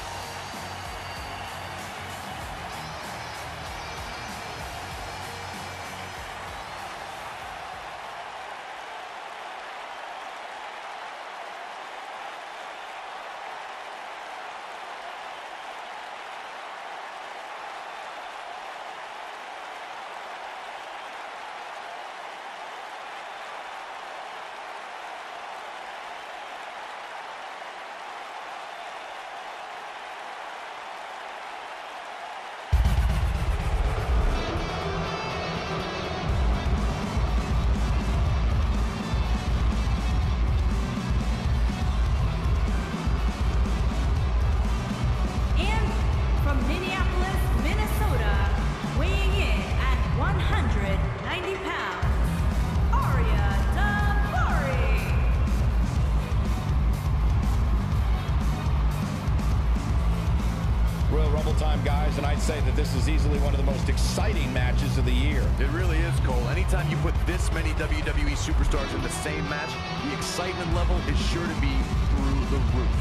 Time, guys, and I'd say that this is easily one of the most exciting matches of the year. It really is, Cole. Anytime you put this many W W E superstars in the same match, the excitement level is sure to be through the roof.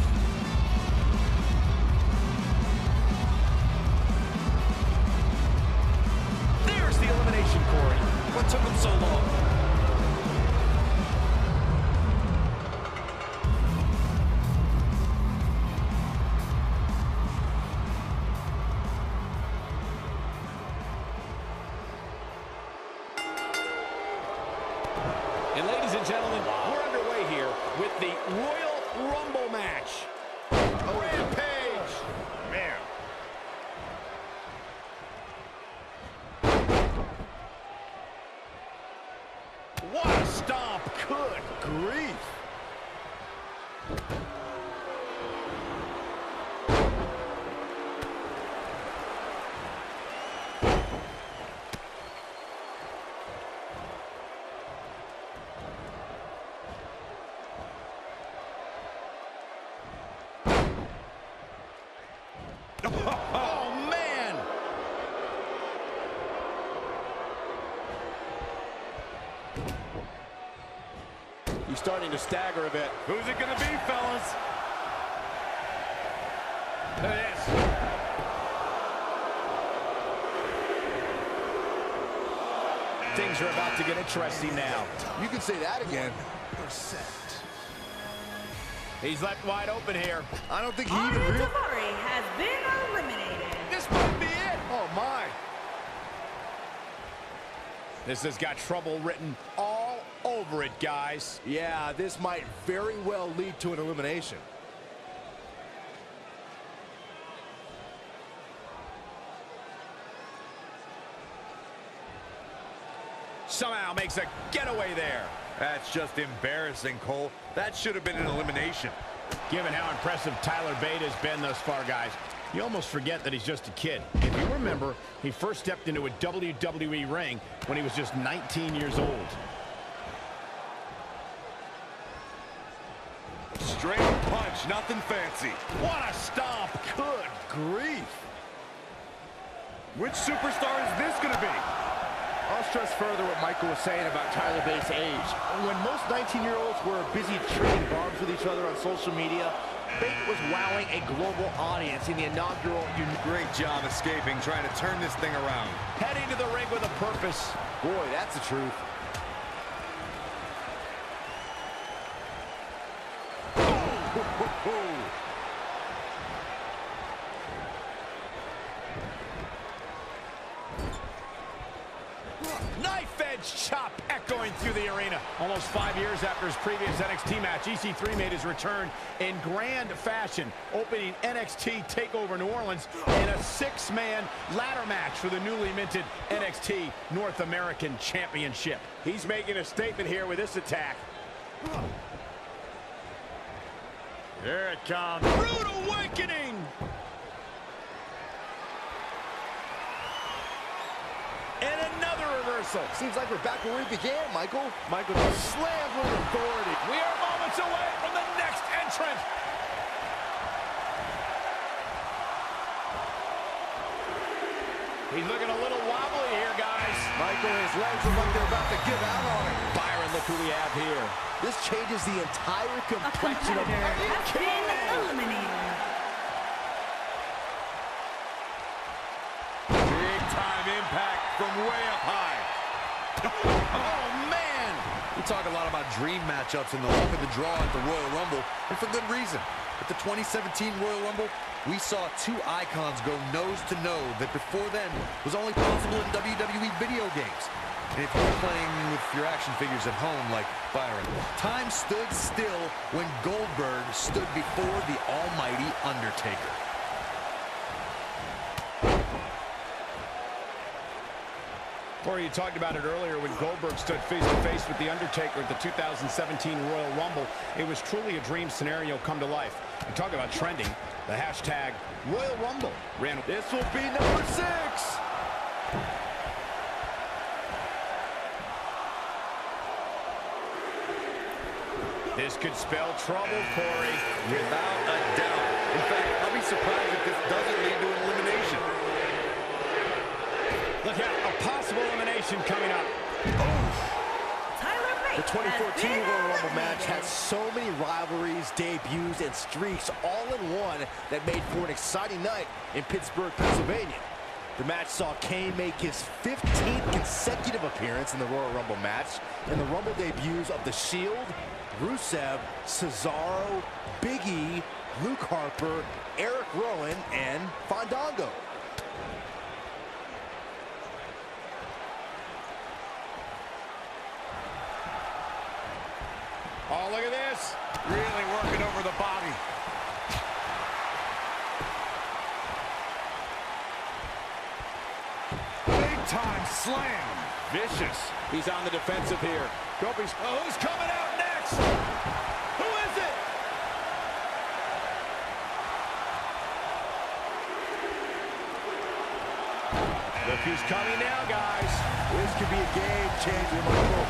There's the elimination, Corey. What took him so long? And ladies and gentlemen, we're underway here with the Royal Rumble match. Oh, Rampage! Man. What a stomp! Good grief! He's starting to stagger a bit. Who's it going to be, fellas? Look at this. Things are about to get interesting now. You can say that again. He's left wide open here. I don't think he Ari even real. Daivari has been eliminated. This might be it. Oh, my. This has got trouble written all over it, guys. Yeah, this might very well lead to an elimination. Somehow makes a getaway there. That's just embarrassing, Cole. That should have been an elimination. Given how impressive Tyler Bate has been thus far, guys, you almost forget that he's just a kid. If you remember, he first stepped into a W W E ring when he was just nineteen years old. Straight punch, nothing fancy. What a stomp. Good grief. Which superstar is this going to be? I'll stress further what Michael was saying about Tyler Bate's age. When most nineteen-year-olds were busy trading bombs with each other on social media, Bate was wowing a global audience in the inaugural... Great job escaping, trying to turn this thing around. Heading to the ring with a purpose. Boy, that's the truth. Knife edge chop echoing through the arena. Almost five years after his previous N X T match, E C three made his return in grand fashion, opening N X T Takeover New Orleans in a six-man ladder match for the newly minted N X T North American Championship. He's making a statement here with this attack. Here it comes. Rude awakening! And another reversal. Seems like we're back where we began, Michael. Michael just slammed with authority. We are moments away from the next entrant. He's looking a little wobbly here, guys. Michael, his legs look like they're about to give out on him. Byron, look who we have here. This changes the entire A complexion of... competitor has been eliminated. Big time impact from way up high. Oh, man. We talk a lot about dream matchups and the luck of the draw at the Royal Rumble, and for good reason. At the twenty seventeen Royal Rumble, we saw two icons go nose to nose that before then was only possible in W W E video games. And if you're playing with your action figures at home like Byron, time stood still when Goldberg stood before the almighty Undertaker. Corey, you talked about it earlier when Goldberg stood face-to-face with The Undertaker at the two thousand seventeen Royal Rumble. It was truly a dream scenario come to life. You talk about trending. The hashtag Royal Rumble ran. This will be number six. This could spell trouble, Corey. Without a doubt. In fact, I'll be surprised if this doesn't lead to an elimination. Look out, a possible elimination coming up. Tyler Bate The twenty fourteen has been Royal Rumble match eliminated. had so many rivalries, debuts, and streaks all in one that made for an exciting night in Pittsburgh, Pennsylvania. The match saw Kane make his fifteenth consecutive appearance in the Royal Rumble match, and the Rumble debuts of The Shield, Rusev, Cesaro, Big E, Luke Harper, Eric Rowan, and Fandango. Oh, look at this. Really working over the body. Big time slam. Vicious. He's on the defensive here. Kobe's. Oh, who's coming out next? Who is it? Look who's coming now, guys. This could be a game changer, Michael.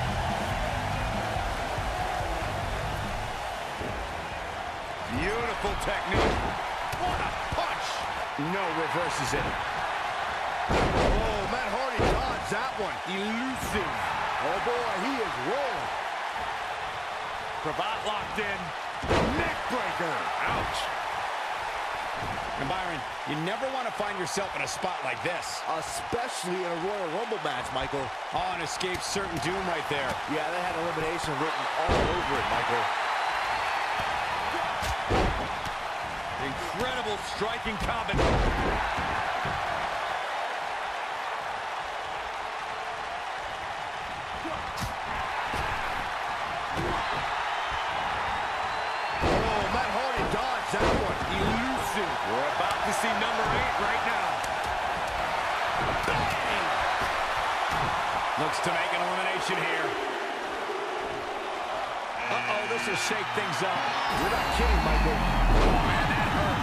Beautiful technique. What a punch. No reverses it. Oh, Matt Hardy dodged that one. Elusive. Oh, boy, he is rolling. Cravat locked in. Neck breaker. Ouch. And Byron, you never want to find yourself in a spot like this. Especially in a Royal Rumble match, Michael. Oh, and escape certain doom right there. Yeah, they had elimination written all over it, Michael. Incredible striking combination. That one elusive. We're about to see number eight right now. Bang! Looks to make an elimination here. Uh-oh, this will shake things up. You're not kidding, Michael. Oh, man, that hurt.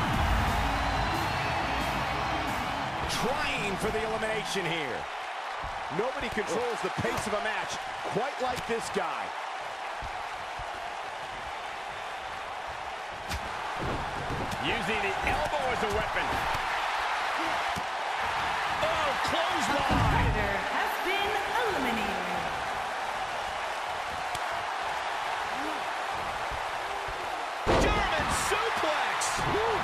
Trying for the elimination here. Nobody controls the pace of a match quite like this guy. Using the elbow as a weapon. Oh, clothesline. A competitor has been eliminated. German suplex. Woo.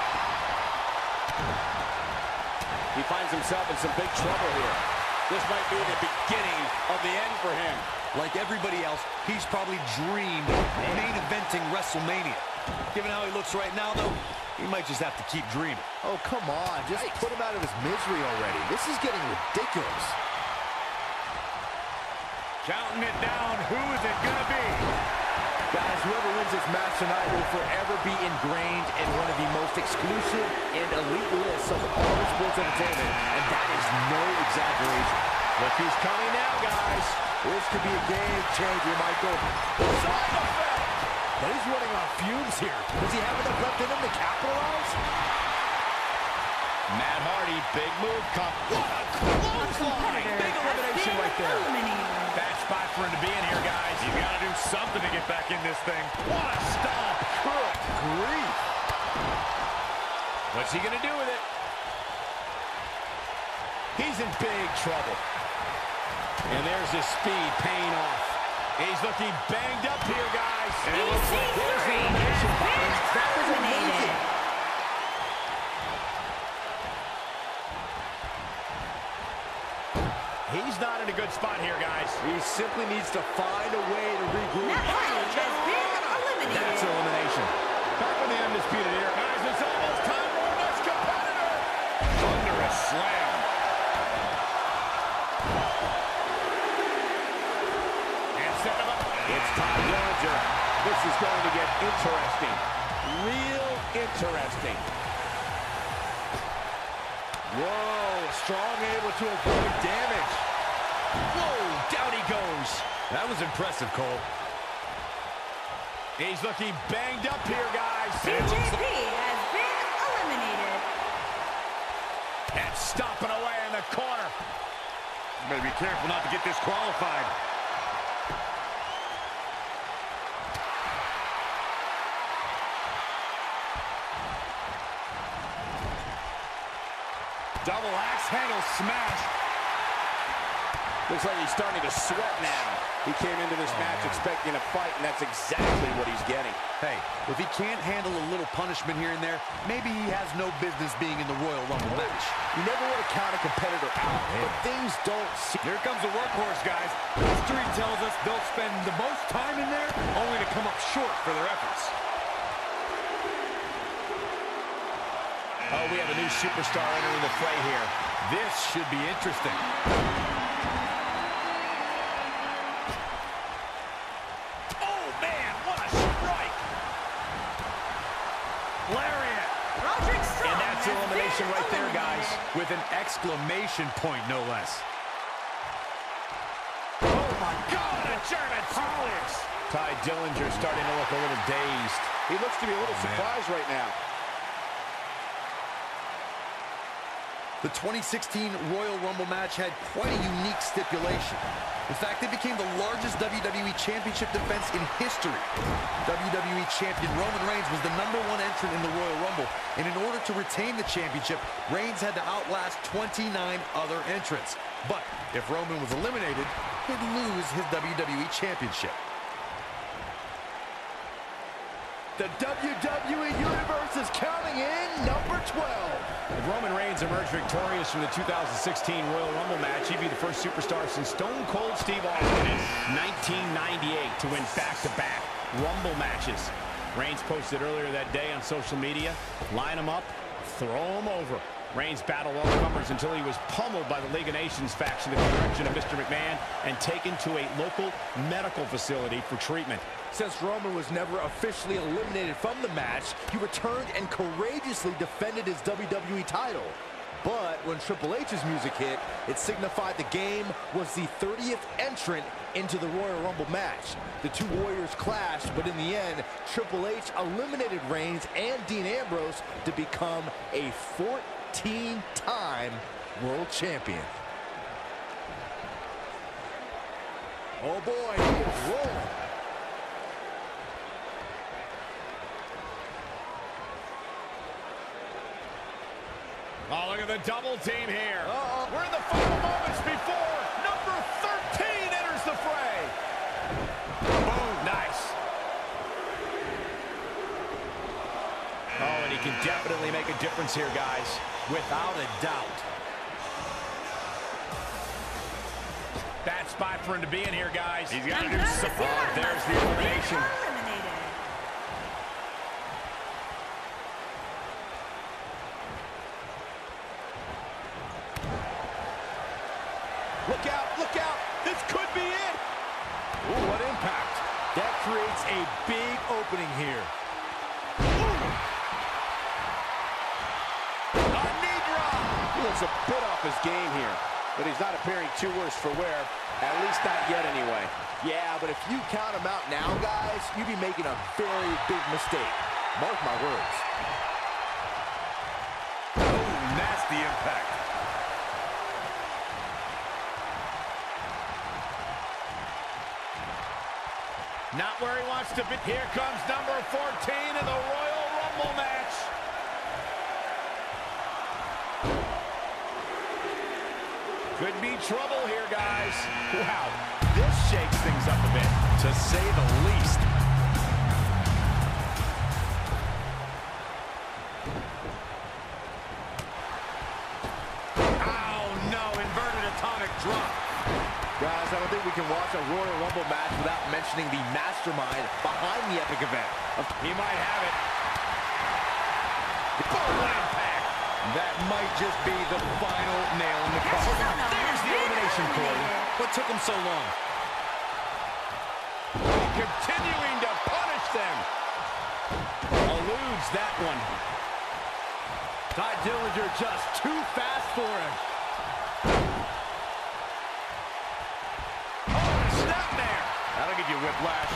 He finds himself in some big trouble here. This might be the beginning of the end for him. Like everybody else, he's probably dreamed main eventing WrestleMania. Given how he looks right now, though, he might just have to keep dreaming. Oh, come on. Just put him out of his misery already. This is getting ridiculous. Counting it down. Who is it going to be? Guys, whoever wins this match tonight will forever be ingrained in one of the most exclusive and elite lists of all sports entertainment, and that is no exaggeration. Look who's coming now, guys. This could be a game changer, Michael. Side effect. But he's running on fumes here. Does he have enough left in him to capitalize? Matt Hardy, big move. Come. What a clothesline. Big elimination right there. Eliminated. Bad spot for him to be in here, guys. You got to do something to get back in this thing. What a stomp. Good grief. What's he going to do with it? He's in big trouble. And there's his speed paying off. He's looking banged up here, guys. E C three has been eliminated. He's not in a good spot here, guys. He simply needs to find a way to regroup. Matt Hardy has been eliminated. That's elimination. Back with the Undisputed Era. Guys, it's almost time for our next competitor. Thunderous slam. And set him up. It's Ty Dillinger. This is going to get interesting. Real interesting. Whoa, Strong able to avoid damage. Whoa, down he goes. That was impressive, Cole. He's looking banged up here, guys. B J P has been eliminated. And stomping away in the corner. You better be careful not to get disqualified. Double axe handle smash. Looks like he's starting to sweat now. He came into this Oh, match man. expecting a fight, and that's exactly what he's getting. Hey, if he can't handle a little punishment here and there, maybe he has no business being in the Royal Rumble match. You never want to count a competitor out, but things don't seem... Here comes the workhorse, guys. History tells us they'll spend the most time in there only to come up short for their efforts. Oh, we have a new superstar entering the fray here. This should be interesting. Oh, man, what a strike. Lariat. Roderick Strong And that's has elimination been right there, guys. eliminated. With an exclamation point, no less. Oh, my God, a German suplex. Ty Dillinger starting to look a little dazed. He looks to be a little Oh, man. surprised right now. The twenty sixteen Royal Rumble match had quite a unique stipulation. In fact, it became the largest W W E Championship defense in history. W W E Champion Roman Reigns was the number one entrant in the Royal Rumble, and in order to retain the championship, Reigns had to outlast twenty-nine other entrants. But if Roman was eliminated, he'd lose his W W E Championship. The W W E Universe is counting in number twelve. If Roman Reigns emerged victorious from the two thousand sixteen Royal Rumble match, he'd be the first superstar since Stone Cold Steve Austin in nineteen ninety-eight to win back-to-back Rumble matches. Reigns posted earlier that day on social media, line him up, throw him over. Reigns battled all comers until he was pummeled by the League of Nations faction at the direction of Mister McMahon and taken to a local medical facility for treatment. Since Roman was never officially eliminated from the match, he returned and courageously defended his W W E title. But when Triple H's music hit, it signified the game was the thirtieth entrant into the Royal Rumble match. The two Warriors clashed, but in the end, Triple H eliminated Reigns and Dean Ambrose to become a fourteen-time world champion. Oh boy, he is rolling. Oh, look at the double team here. Uh-oh. We're in the final moments before number thirteen enters the fray. Boom, nice. Oh, and he can definitely make a difference here, guys, without a doubt. Bad spot for him to be in here, guys. He's got to do something. Oh, there's the elimination. Look out, look out. This could be it. Ooh, what impact. That creates a big opening here. Ooh. A knee drop. He looks a bit off his game here, but he's not appearing too worse for wear. At least not yet anyway. Yeah, but if you count him out now, guys, you'd be making a very big mistake. Mark my words. Oh, nasty impact. Not where he wants to be. Here comes number fourteen in the Royal Rumble match. Could be trouble here, guys. Wow, this shakes things up a bit, to say the least. Oh, no, inverted atomic drop. Guys, I don't think we can watch a Royal Rumble match without mentioning the mastermind behind the epic event. He might have it. Oh, what impact. That might just be the final nail in the coffin. There's the elimination, Corey. What took him so long? Continuing to punish them. Eludes that one. Ty Dillinger just too fast for him. That'll give you whiplash.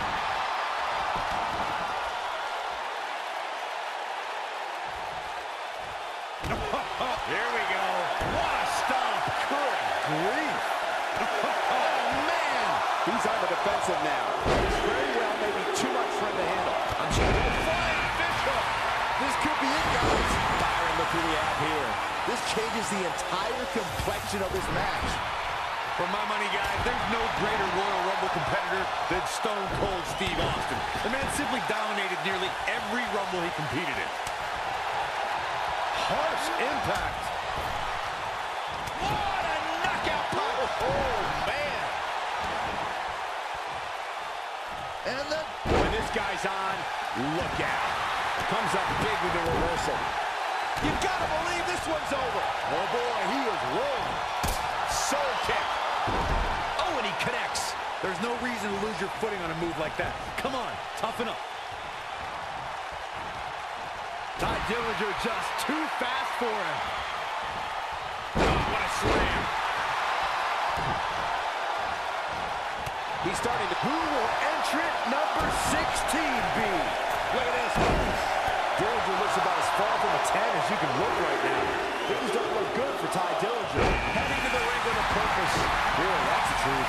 Here we go. What a stomp. Good grief. Oh, man. He's on the defensive now. This very well may be too much for him to handle. I'm sure. Flying Bishop. This could be it, guys. Byron, look who we have here. This changes the entire complexion of this match. For my money, guys, there's no greater Royal Rumble competitor than Stone Cold Steve Austin. The man simply dominated nearly every Rumble he competed in. Harsh impact. What a knockout punch. Oh, man. And then when this guy's on, look out. Comes up big with the reversal. You've got to believe this one's over. Oh, boy, he is rolling. Soul kick. Oh, and he connects. There's no reason to lose your footing on a move like that. Come on, toughen up. Ty Dillinger just too fast for him. Oh, what a slam. He's starting to... Who will entrant number sixteen be? Look at this. Dillinger looks about as far from a ten as you can look right now. Things don't look good for Ty Dillinger. Heading to the ring with a purpose. Yeah, that's the truth.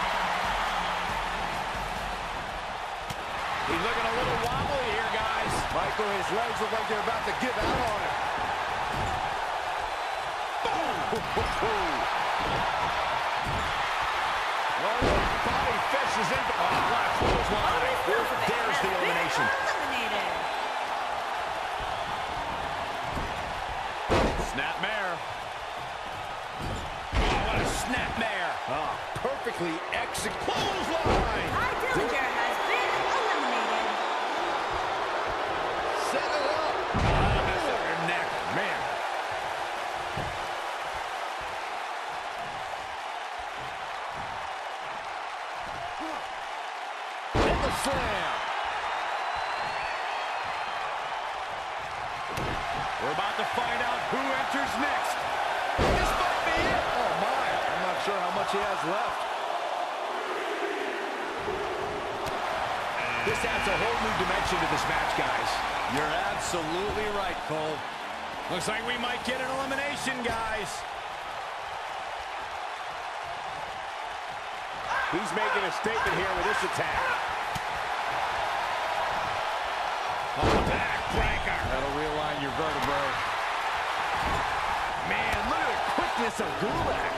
He's looking a little wobbly here, guys. Michael, his legs look like they're about to give out on him. Boom! Well, body fishes in. Oh, what a clothesline. There's the elimination. slam. We're about to find out who enters next. This might be it. Oh, my. I'm not sure how much he has left. This adds a whole new dimension to this match, guys. You're absolutely right, Cole. Looks like we might get an elimination, guys. He's making a statement here with this attack. Oh, backbreaker. That'll realign your vertebrae. Man, look at the quickness of Gulak.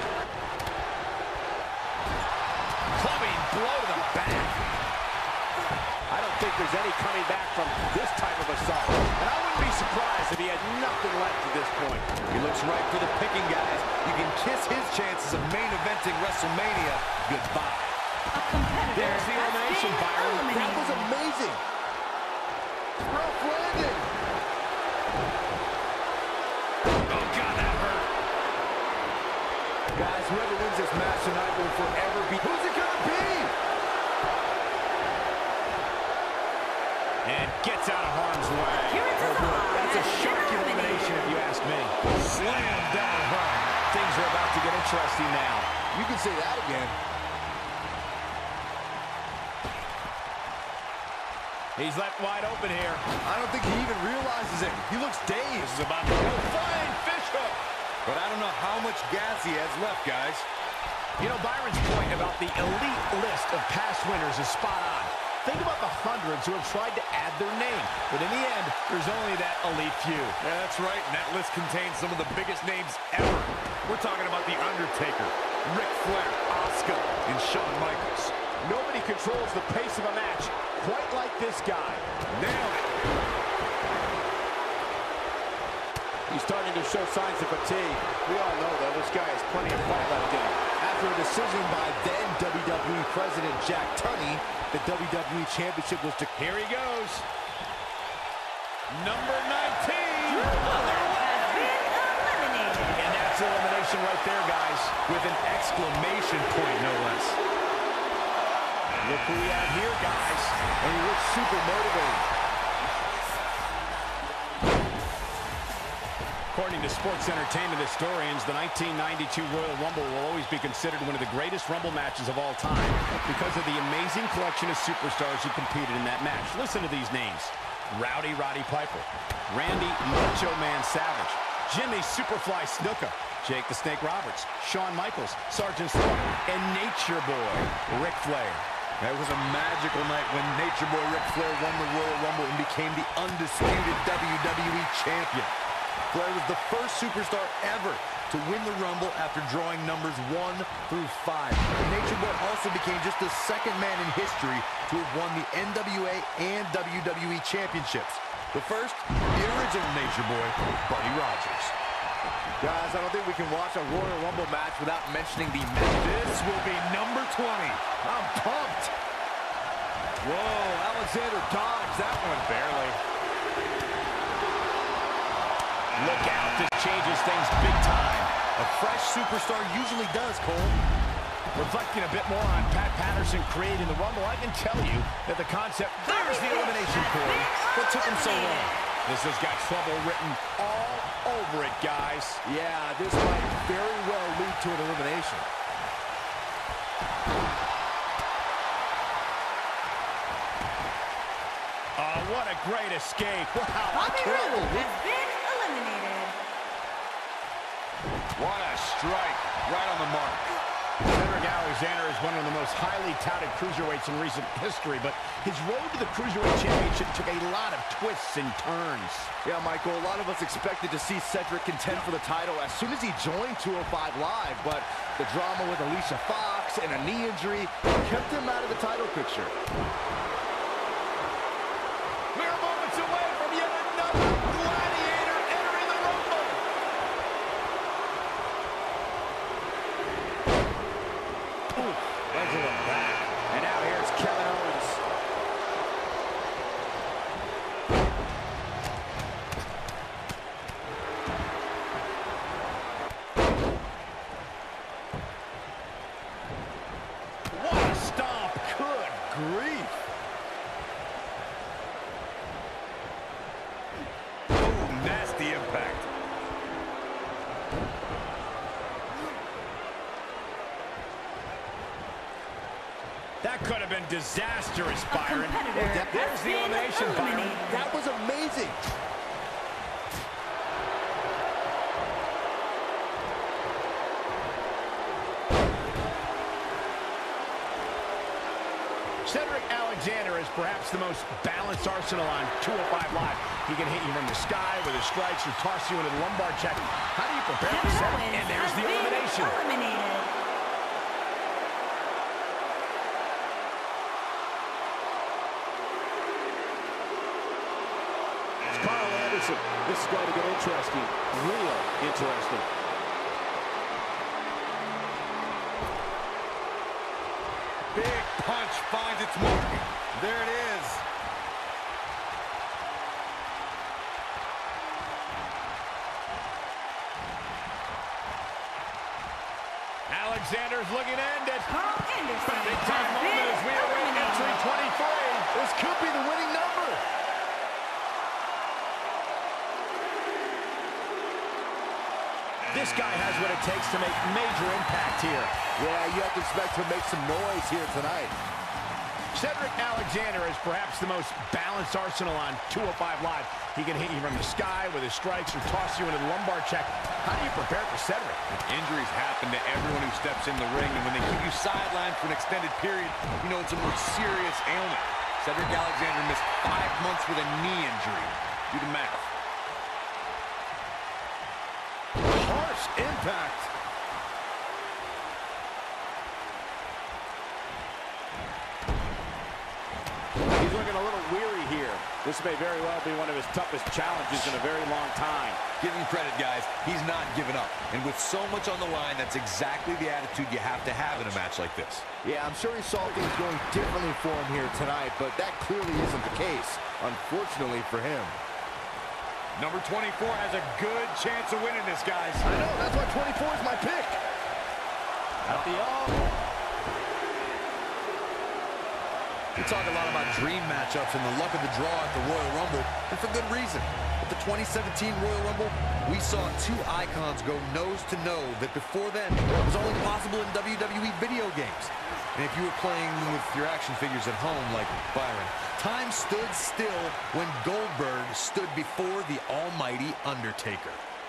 Clubbing blow to the back. I don't think there's any coming back from this type of assault. And I wouldn't be surprised if he had nothing left at this point. He looks right for the picking, guys. You can kiss his chances of main eventing WrestleMania goodbye. A competitor There's the elimination, has been Byron. eliminated. That was amazing. Rough landing. Oh, God, that hurt. Guys, whoever wins this match tonight will forever be... Who's it gonna be? And gets out of harm's way. Puritan's Oh, boy. Law That's a has been shocking eliminated. elimination, if you ask me. Slam down hard. Things are about to get interesting now. You can say that again. He's left wide open here. I don't think he even realizes it. He looks dazed. This is about to go flying fish hook. But I don't know how much gas he has left, guys. You know, Byron's point about the elite list of past winners is spot on. Think about the hundreds who have tried to add their name. But in the end, there's only that elite few. Yeah, that's right, and that list contains some of the biggest names ever. We're talking about The Undertaker, Ric Flair, Asuka, and Shawn Michaels. Nobody controls the pace of a match quite like this guy. Nailed it. He's starting to show signs of fatigue. We all know, though, this guy has plenty of fight left in him. After a decision by then W W E President Jack Tunney, the W W E Championship was to... Here he goes. Number nineteen. Has been eliminated. And that's elimination right there, guys. With an exclamation point, no less. Look who we have here, guys. And he looks super motivated. According to Sports Entertainment historians, the nineteen ninety-two Royal Rumble will always be considered one of the greatest Rumble matches of all time because of the amazing collection of superstars who competed in that match. Listen to these names. Rowdy Roddy Piper, Randy Macho Man Savage, Jimmy Superfly Snuka, Jake the Snake Roberts, Shawn Michaels, Sergeant Slaughter, and Nature Boy Ric Flair. That was a magical night when Nature Boy Ric Flair won the Royal Rumble and became the undisputed W W E Champion. Flair was the first superstar ever to win the Rumble after drawing numbers one through five. And Nature Boy also became just the second man in history to have won the N W A and W W E championships. The first, the original Nature Boy, Buddy Rogers. Guys, I don't think we can watch a Royal Rumble match without mentioning the match. This will be number twenty. I'm pumped. Whoa, Alexander dodged that one barely. Look out, this changes things big time. A fresh superstar usually does, Cole. Reflecting a bit more on Pat Patterson creating the Rumble, I can tell you that the concept... There's the elimination, Corey. What took him so long? This has got trouble written all over it, guys. Yeah, this might very well lead to an elimination. Oh, what a great escape. Wow, Bobby incredible. Roode has been eliminated. What a strike. Right on the mark. Cedric Alexander is one of the most highly touted cruiserweights in recent history, but his road to the Cruiserweight Championship took a lot of twists and turns. Yeah, Michael, a lot of us expected to see Cedric contend for the title as soon as he joined two oh five Live, but the drama with Alicia Fox and a knee injury kept him out of the title picture. Mere moments away from yet another gladiator entering the Rumble. Ooh, right to the back. And now here's Kevin Owens. What a stomp. Good grief. That could have been disastrous, Byron. Competitor There's the elimination, Byron. That was amazing. Cedric Alexander is perhaps the most balanced arsenal on two oh five Live. He can hit you from the sky with his strikes or toss you into the lumbar check. How do you prepare for Cedric? And there's the elimination. Eliminated. Carl Anderson, this is going to get interesting, real interesting. Big punch finds its mark. There it is. Alexander's looking to end it. Carl Anderson Big time has moment been as we await entry eliminated. twenty-three. This could be the winning number. This guy has what it takes to make major impact here. Yeah, you have to expect to make some noise here tonight. Cedric Alexander is perhaps the most balanced arsenal on two oh five Live. He can hit you from the sky with his strikes or toss you into the lumbar check. How do you prepare for Cedric? Injuries happen to everyone who steps in the ring, and when they keep you sidelined for an extended period, you know it's a more serious ailment. Cedric Alexander missed five months with a knee injury. Do the math. Harsh impact. He's looking a little weary here. This may very well be one of his toughest challenges in a very long time. Give him credit, guys. He's not giving up. And with so much on the line, that's exactly the attitude you have to have in a match like this. Yeah, I'm sure he saw things going differently for him here tonight, but that clearly isn't the case, unfortunately for him. Number twenty-four has a good chance of winning this, guys. I know, that's why twenty-four is my pick. At the all. We talk a lot about dream matchups and the luck of the draw at the Royal Rumble, and for good reason. At the twenty seventeen Royal Rumble, we saw two icons go nose to nose that before then was only possible in W W E video games. And if you were playing with your action figures at home like Byron, time stood still when Goldberg stood before the almighty Undertaker.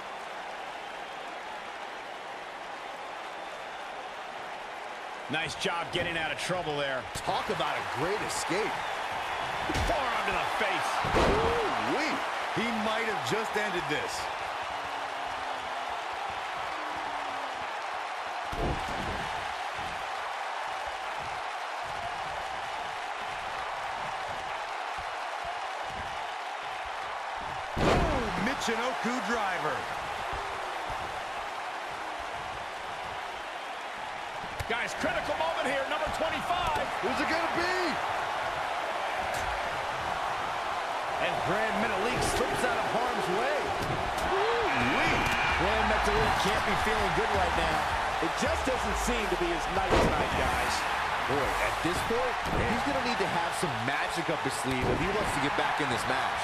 Nice job getting out of trouble there. Talk about a great escape. Forearm to the face. Ooh-wee. He might have just ended this. Oh, Michinoku driver. Guys, critical moment here, number twenty-five. Who's it gonna be? And Grand Metalik slips out of harm's way. Woo-wee. Grand Metalik can't be feeling good right now. It just doesn't seem to be his night tonight, guys. Boy, at this point, he's gonna need to have some magic up his sleeve if he wants to get back in this match.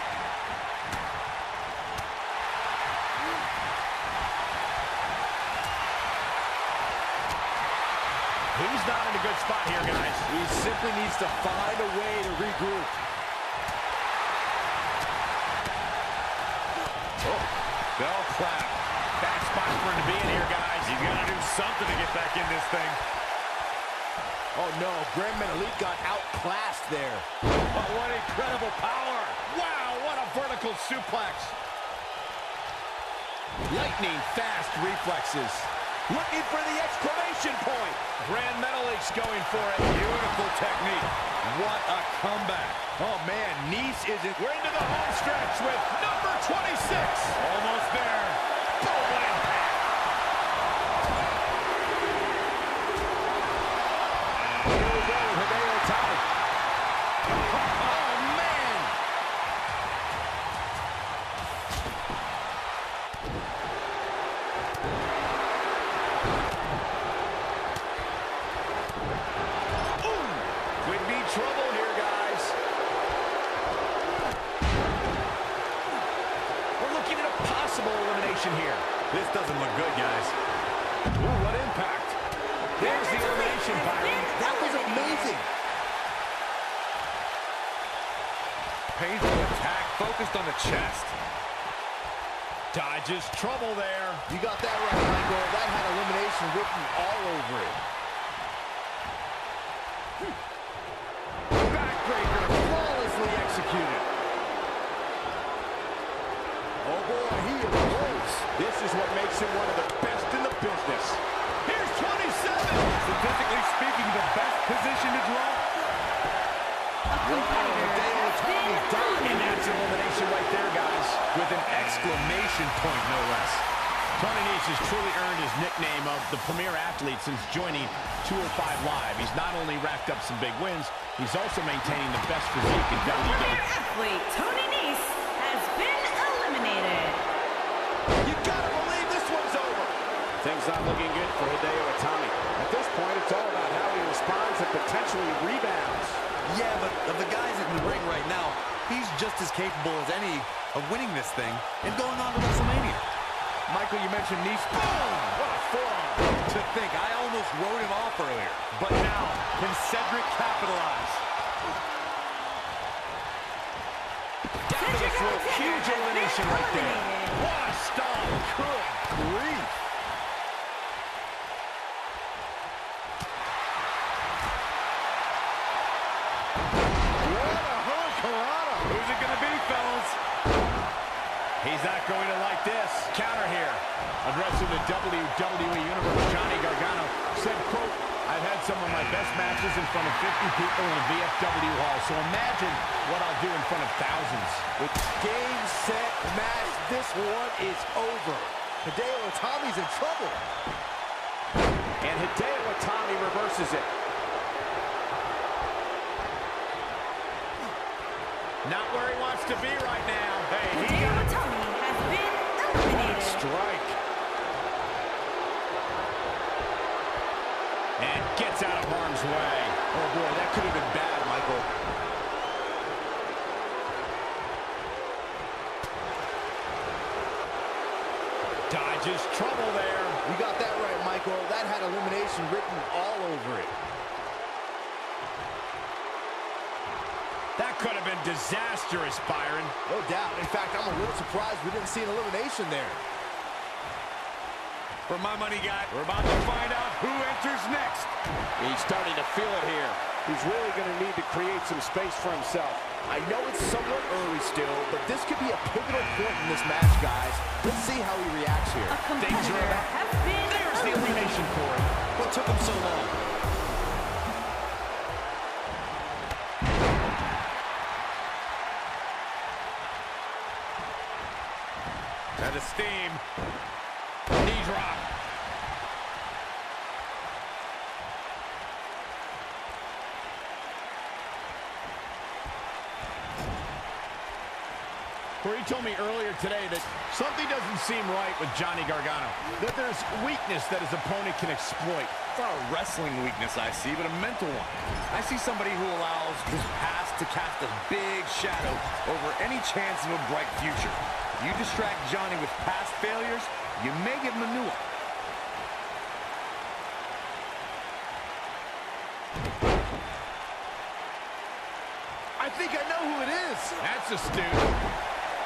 He's not in a good spot here, guys. He simply needs to find a way to regroup. Oh, bell clap. Bad spot for him to be in here, guys. He's got to do something to get back in this thing. Oh no, Grand Metalik got outclassed there. But what incredible power. Wow, what a vertical suplex. Lightning fast reflexes. Looking for the exclamation point. Grand Metalik's going for it. Beautiful technique. What a comeback. Oh, man, Nice isn't. We're into the home stretch with number twenty-six. Almost there. Oh, what impact. Here we go, Hideo Itami. Oh, man. Could be trouble here, guys. We're looking at a possible elimination here. This doesn't look good, guys. Ooh, what impact. There's the elimination, Byron. That was amazing. anything. Painful attack focused on the chest. Dodges trouble there. You got that right, Michael. That had elimination written all over it. Backbreaker flawlessly executed. Oh boy, he is close. This is what makes him one of the best in the business. Here's twenty-seven. Statistically speaking, the best position to draw. A competitor has been And that's elimination right there, guys. With an exclamation point, no less. Tony Nese has truly earned his nickname of the premier athlete since joining two oh five Live. He's not only racked up some big wins, he's also maintaining the best physique in The W W E. premier athlete, Tony Nese, has been eliminated. You gotta believe this one's over. Things not looking good for Hideo Itami. At this point, it's all about how he responds and potentially rebounds. Yeah, but of the guys in the ring right now, he's just as capable as any of winning this thing and going on to WrestleMania. Michael, you mentioned Nese. Boom! What a forearm. To think, I almost wrote him off earlier. But now, can Cedric capitalize? Cedric Alexander Huge has elimination been right there. eliminated. What a stomp. Good grief. Who's it going to be, fellas? He's not going to like this. Counter here. Addressing the W W E Universe, Johnny Gargano said, quote, I've had some of my best matches in front of fifty people in a V F W hall, so imagine what I'll do in front of thousands. With game, set, match, this one is over. Hideo Itami's in trouble. And Hideo Itami reverses it. Not where he wants to be right now. Hey, he Hideo got Itami has been eliminated. strike. And gets out of harm's way. Oh boy, that could have been bad, Michael. Dodges trouble there. You got that right, Michael. That had elimination written all over it. That could have been disastrous, Byron. No doubt. In fact, I'm a little surprised we didn't see an elimination there. For my money, guy, we're about to find out who enters next. He's starting to feel it here. He's really going to need to create some space for himself. I know it's somewhat early still, but this could be a pivotal point in this match, guys. Let's see how he reacts here. A competitor has been There's the eliminated. elimination, Corey. What took him so long? And the steam. Knee drop. Corey told me earlier today that something doesn't seem right with Johnny Gargano. That there's weakness that his opponent can exploit. It's not a wrestling weakness I see, but a mental one. I see somebody who allows his past to cast a big shadow over any chance of a bright future. You distract Johnny with past failures, you may give him a new one. I think I know who it is. That's astute.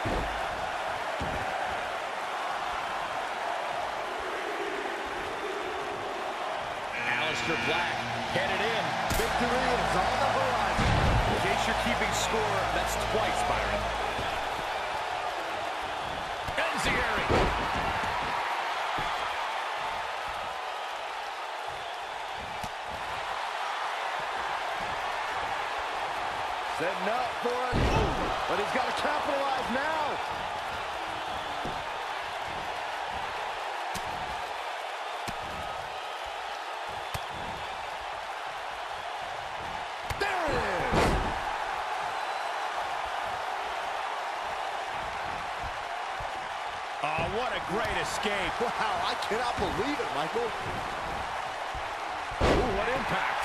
Aleister Black headed in. Victory is on the horizon. In case you're keeping score, that's twice, Byron. Enziguri. Setting up for a move, but he's got to capitalize now. There it is. Oh, what a great escape. Wow, I cannot believe it, Michael. Ooh, what impact.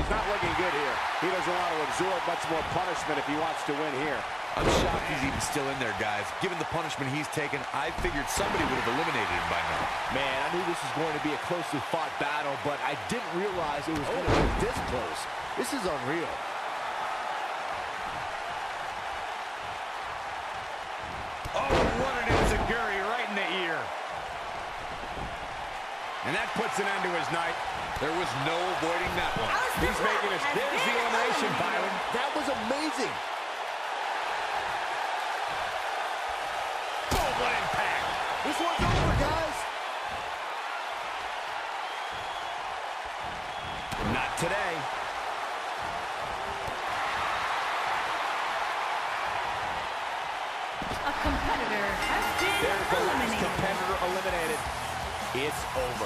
He's not looking good here. He doesn't want to absorb much more punishment if he wants to win here. I'm shocked he's even still in there, guys. Given the punishment he's taken, I figured somebody would have eliminated him by now. Man, I knew this was going to be a closely fought battle, but I didn't realize it was going to be this close. This is unreal. Oh, what an enziguri right in the ear. And that puts an end to his night. There was no avoiding that one. He's making us. There's the elimination, Byron. That was amazing. Oh, what impact. This one's over, guys. Not today. A competitor has been There's the last eliminated. competitor eliminated. It's over.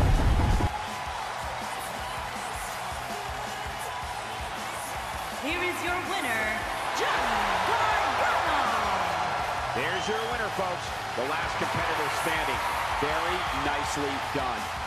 Here is your winner, Johnny Gargano. There's your winner, folks. The last competitor standing. Very nicely done.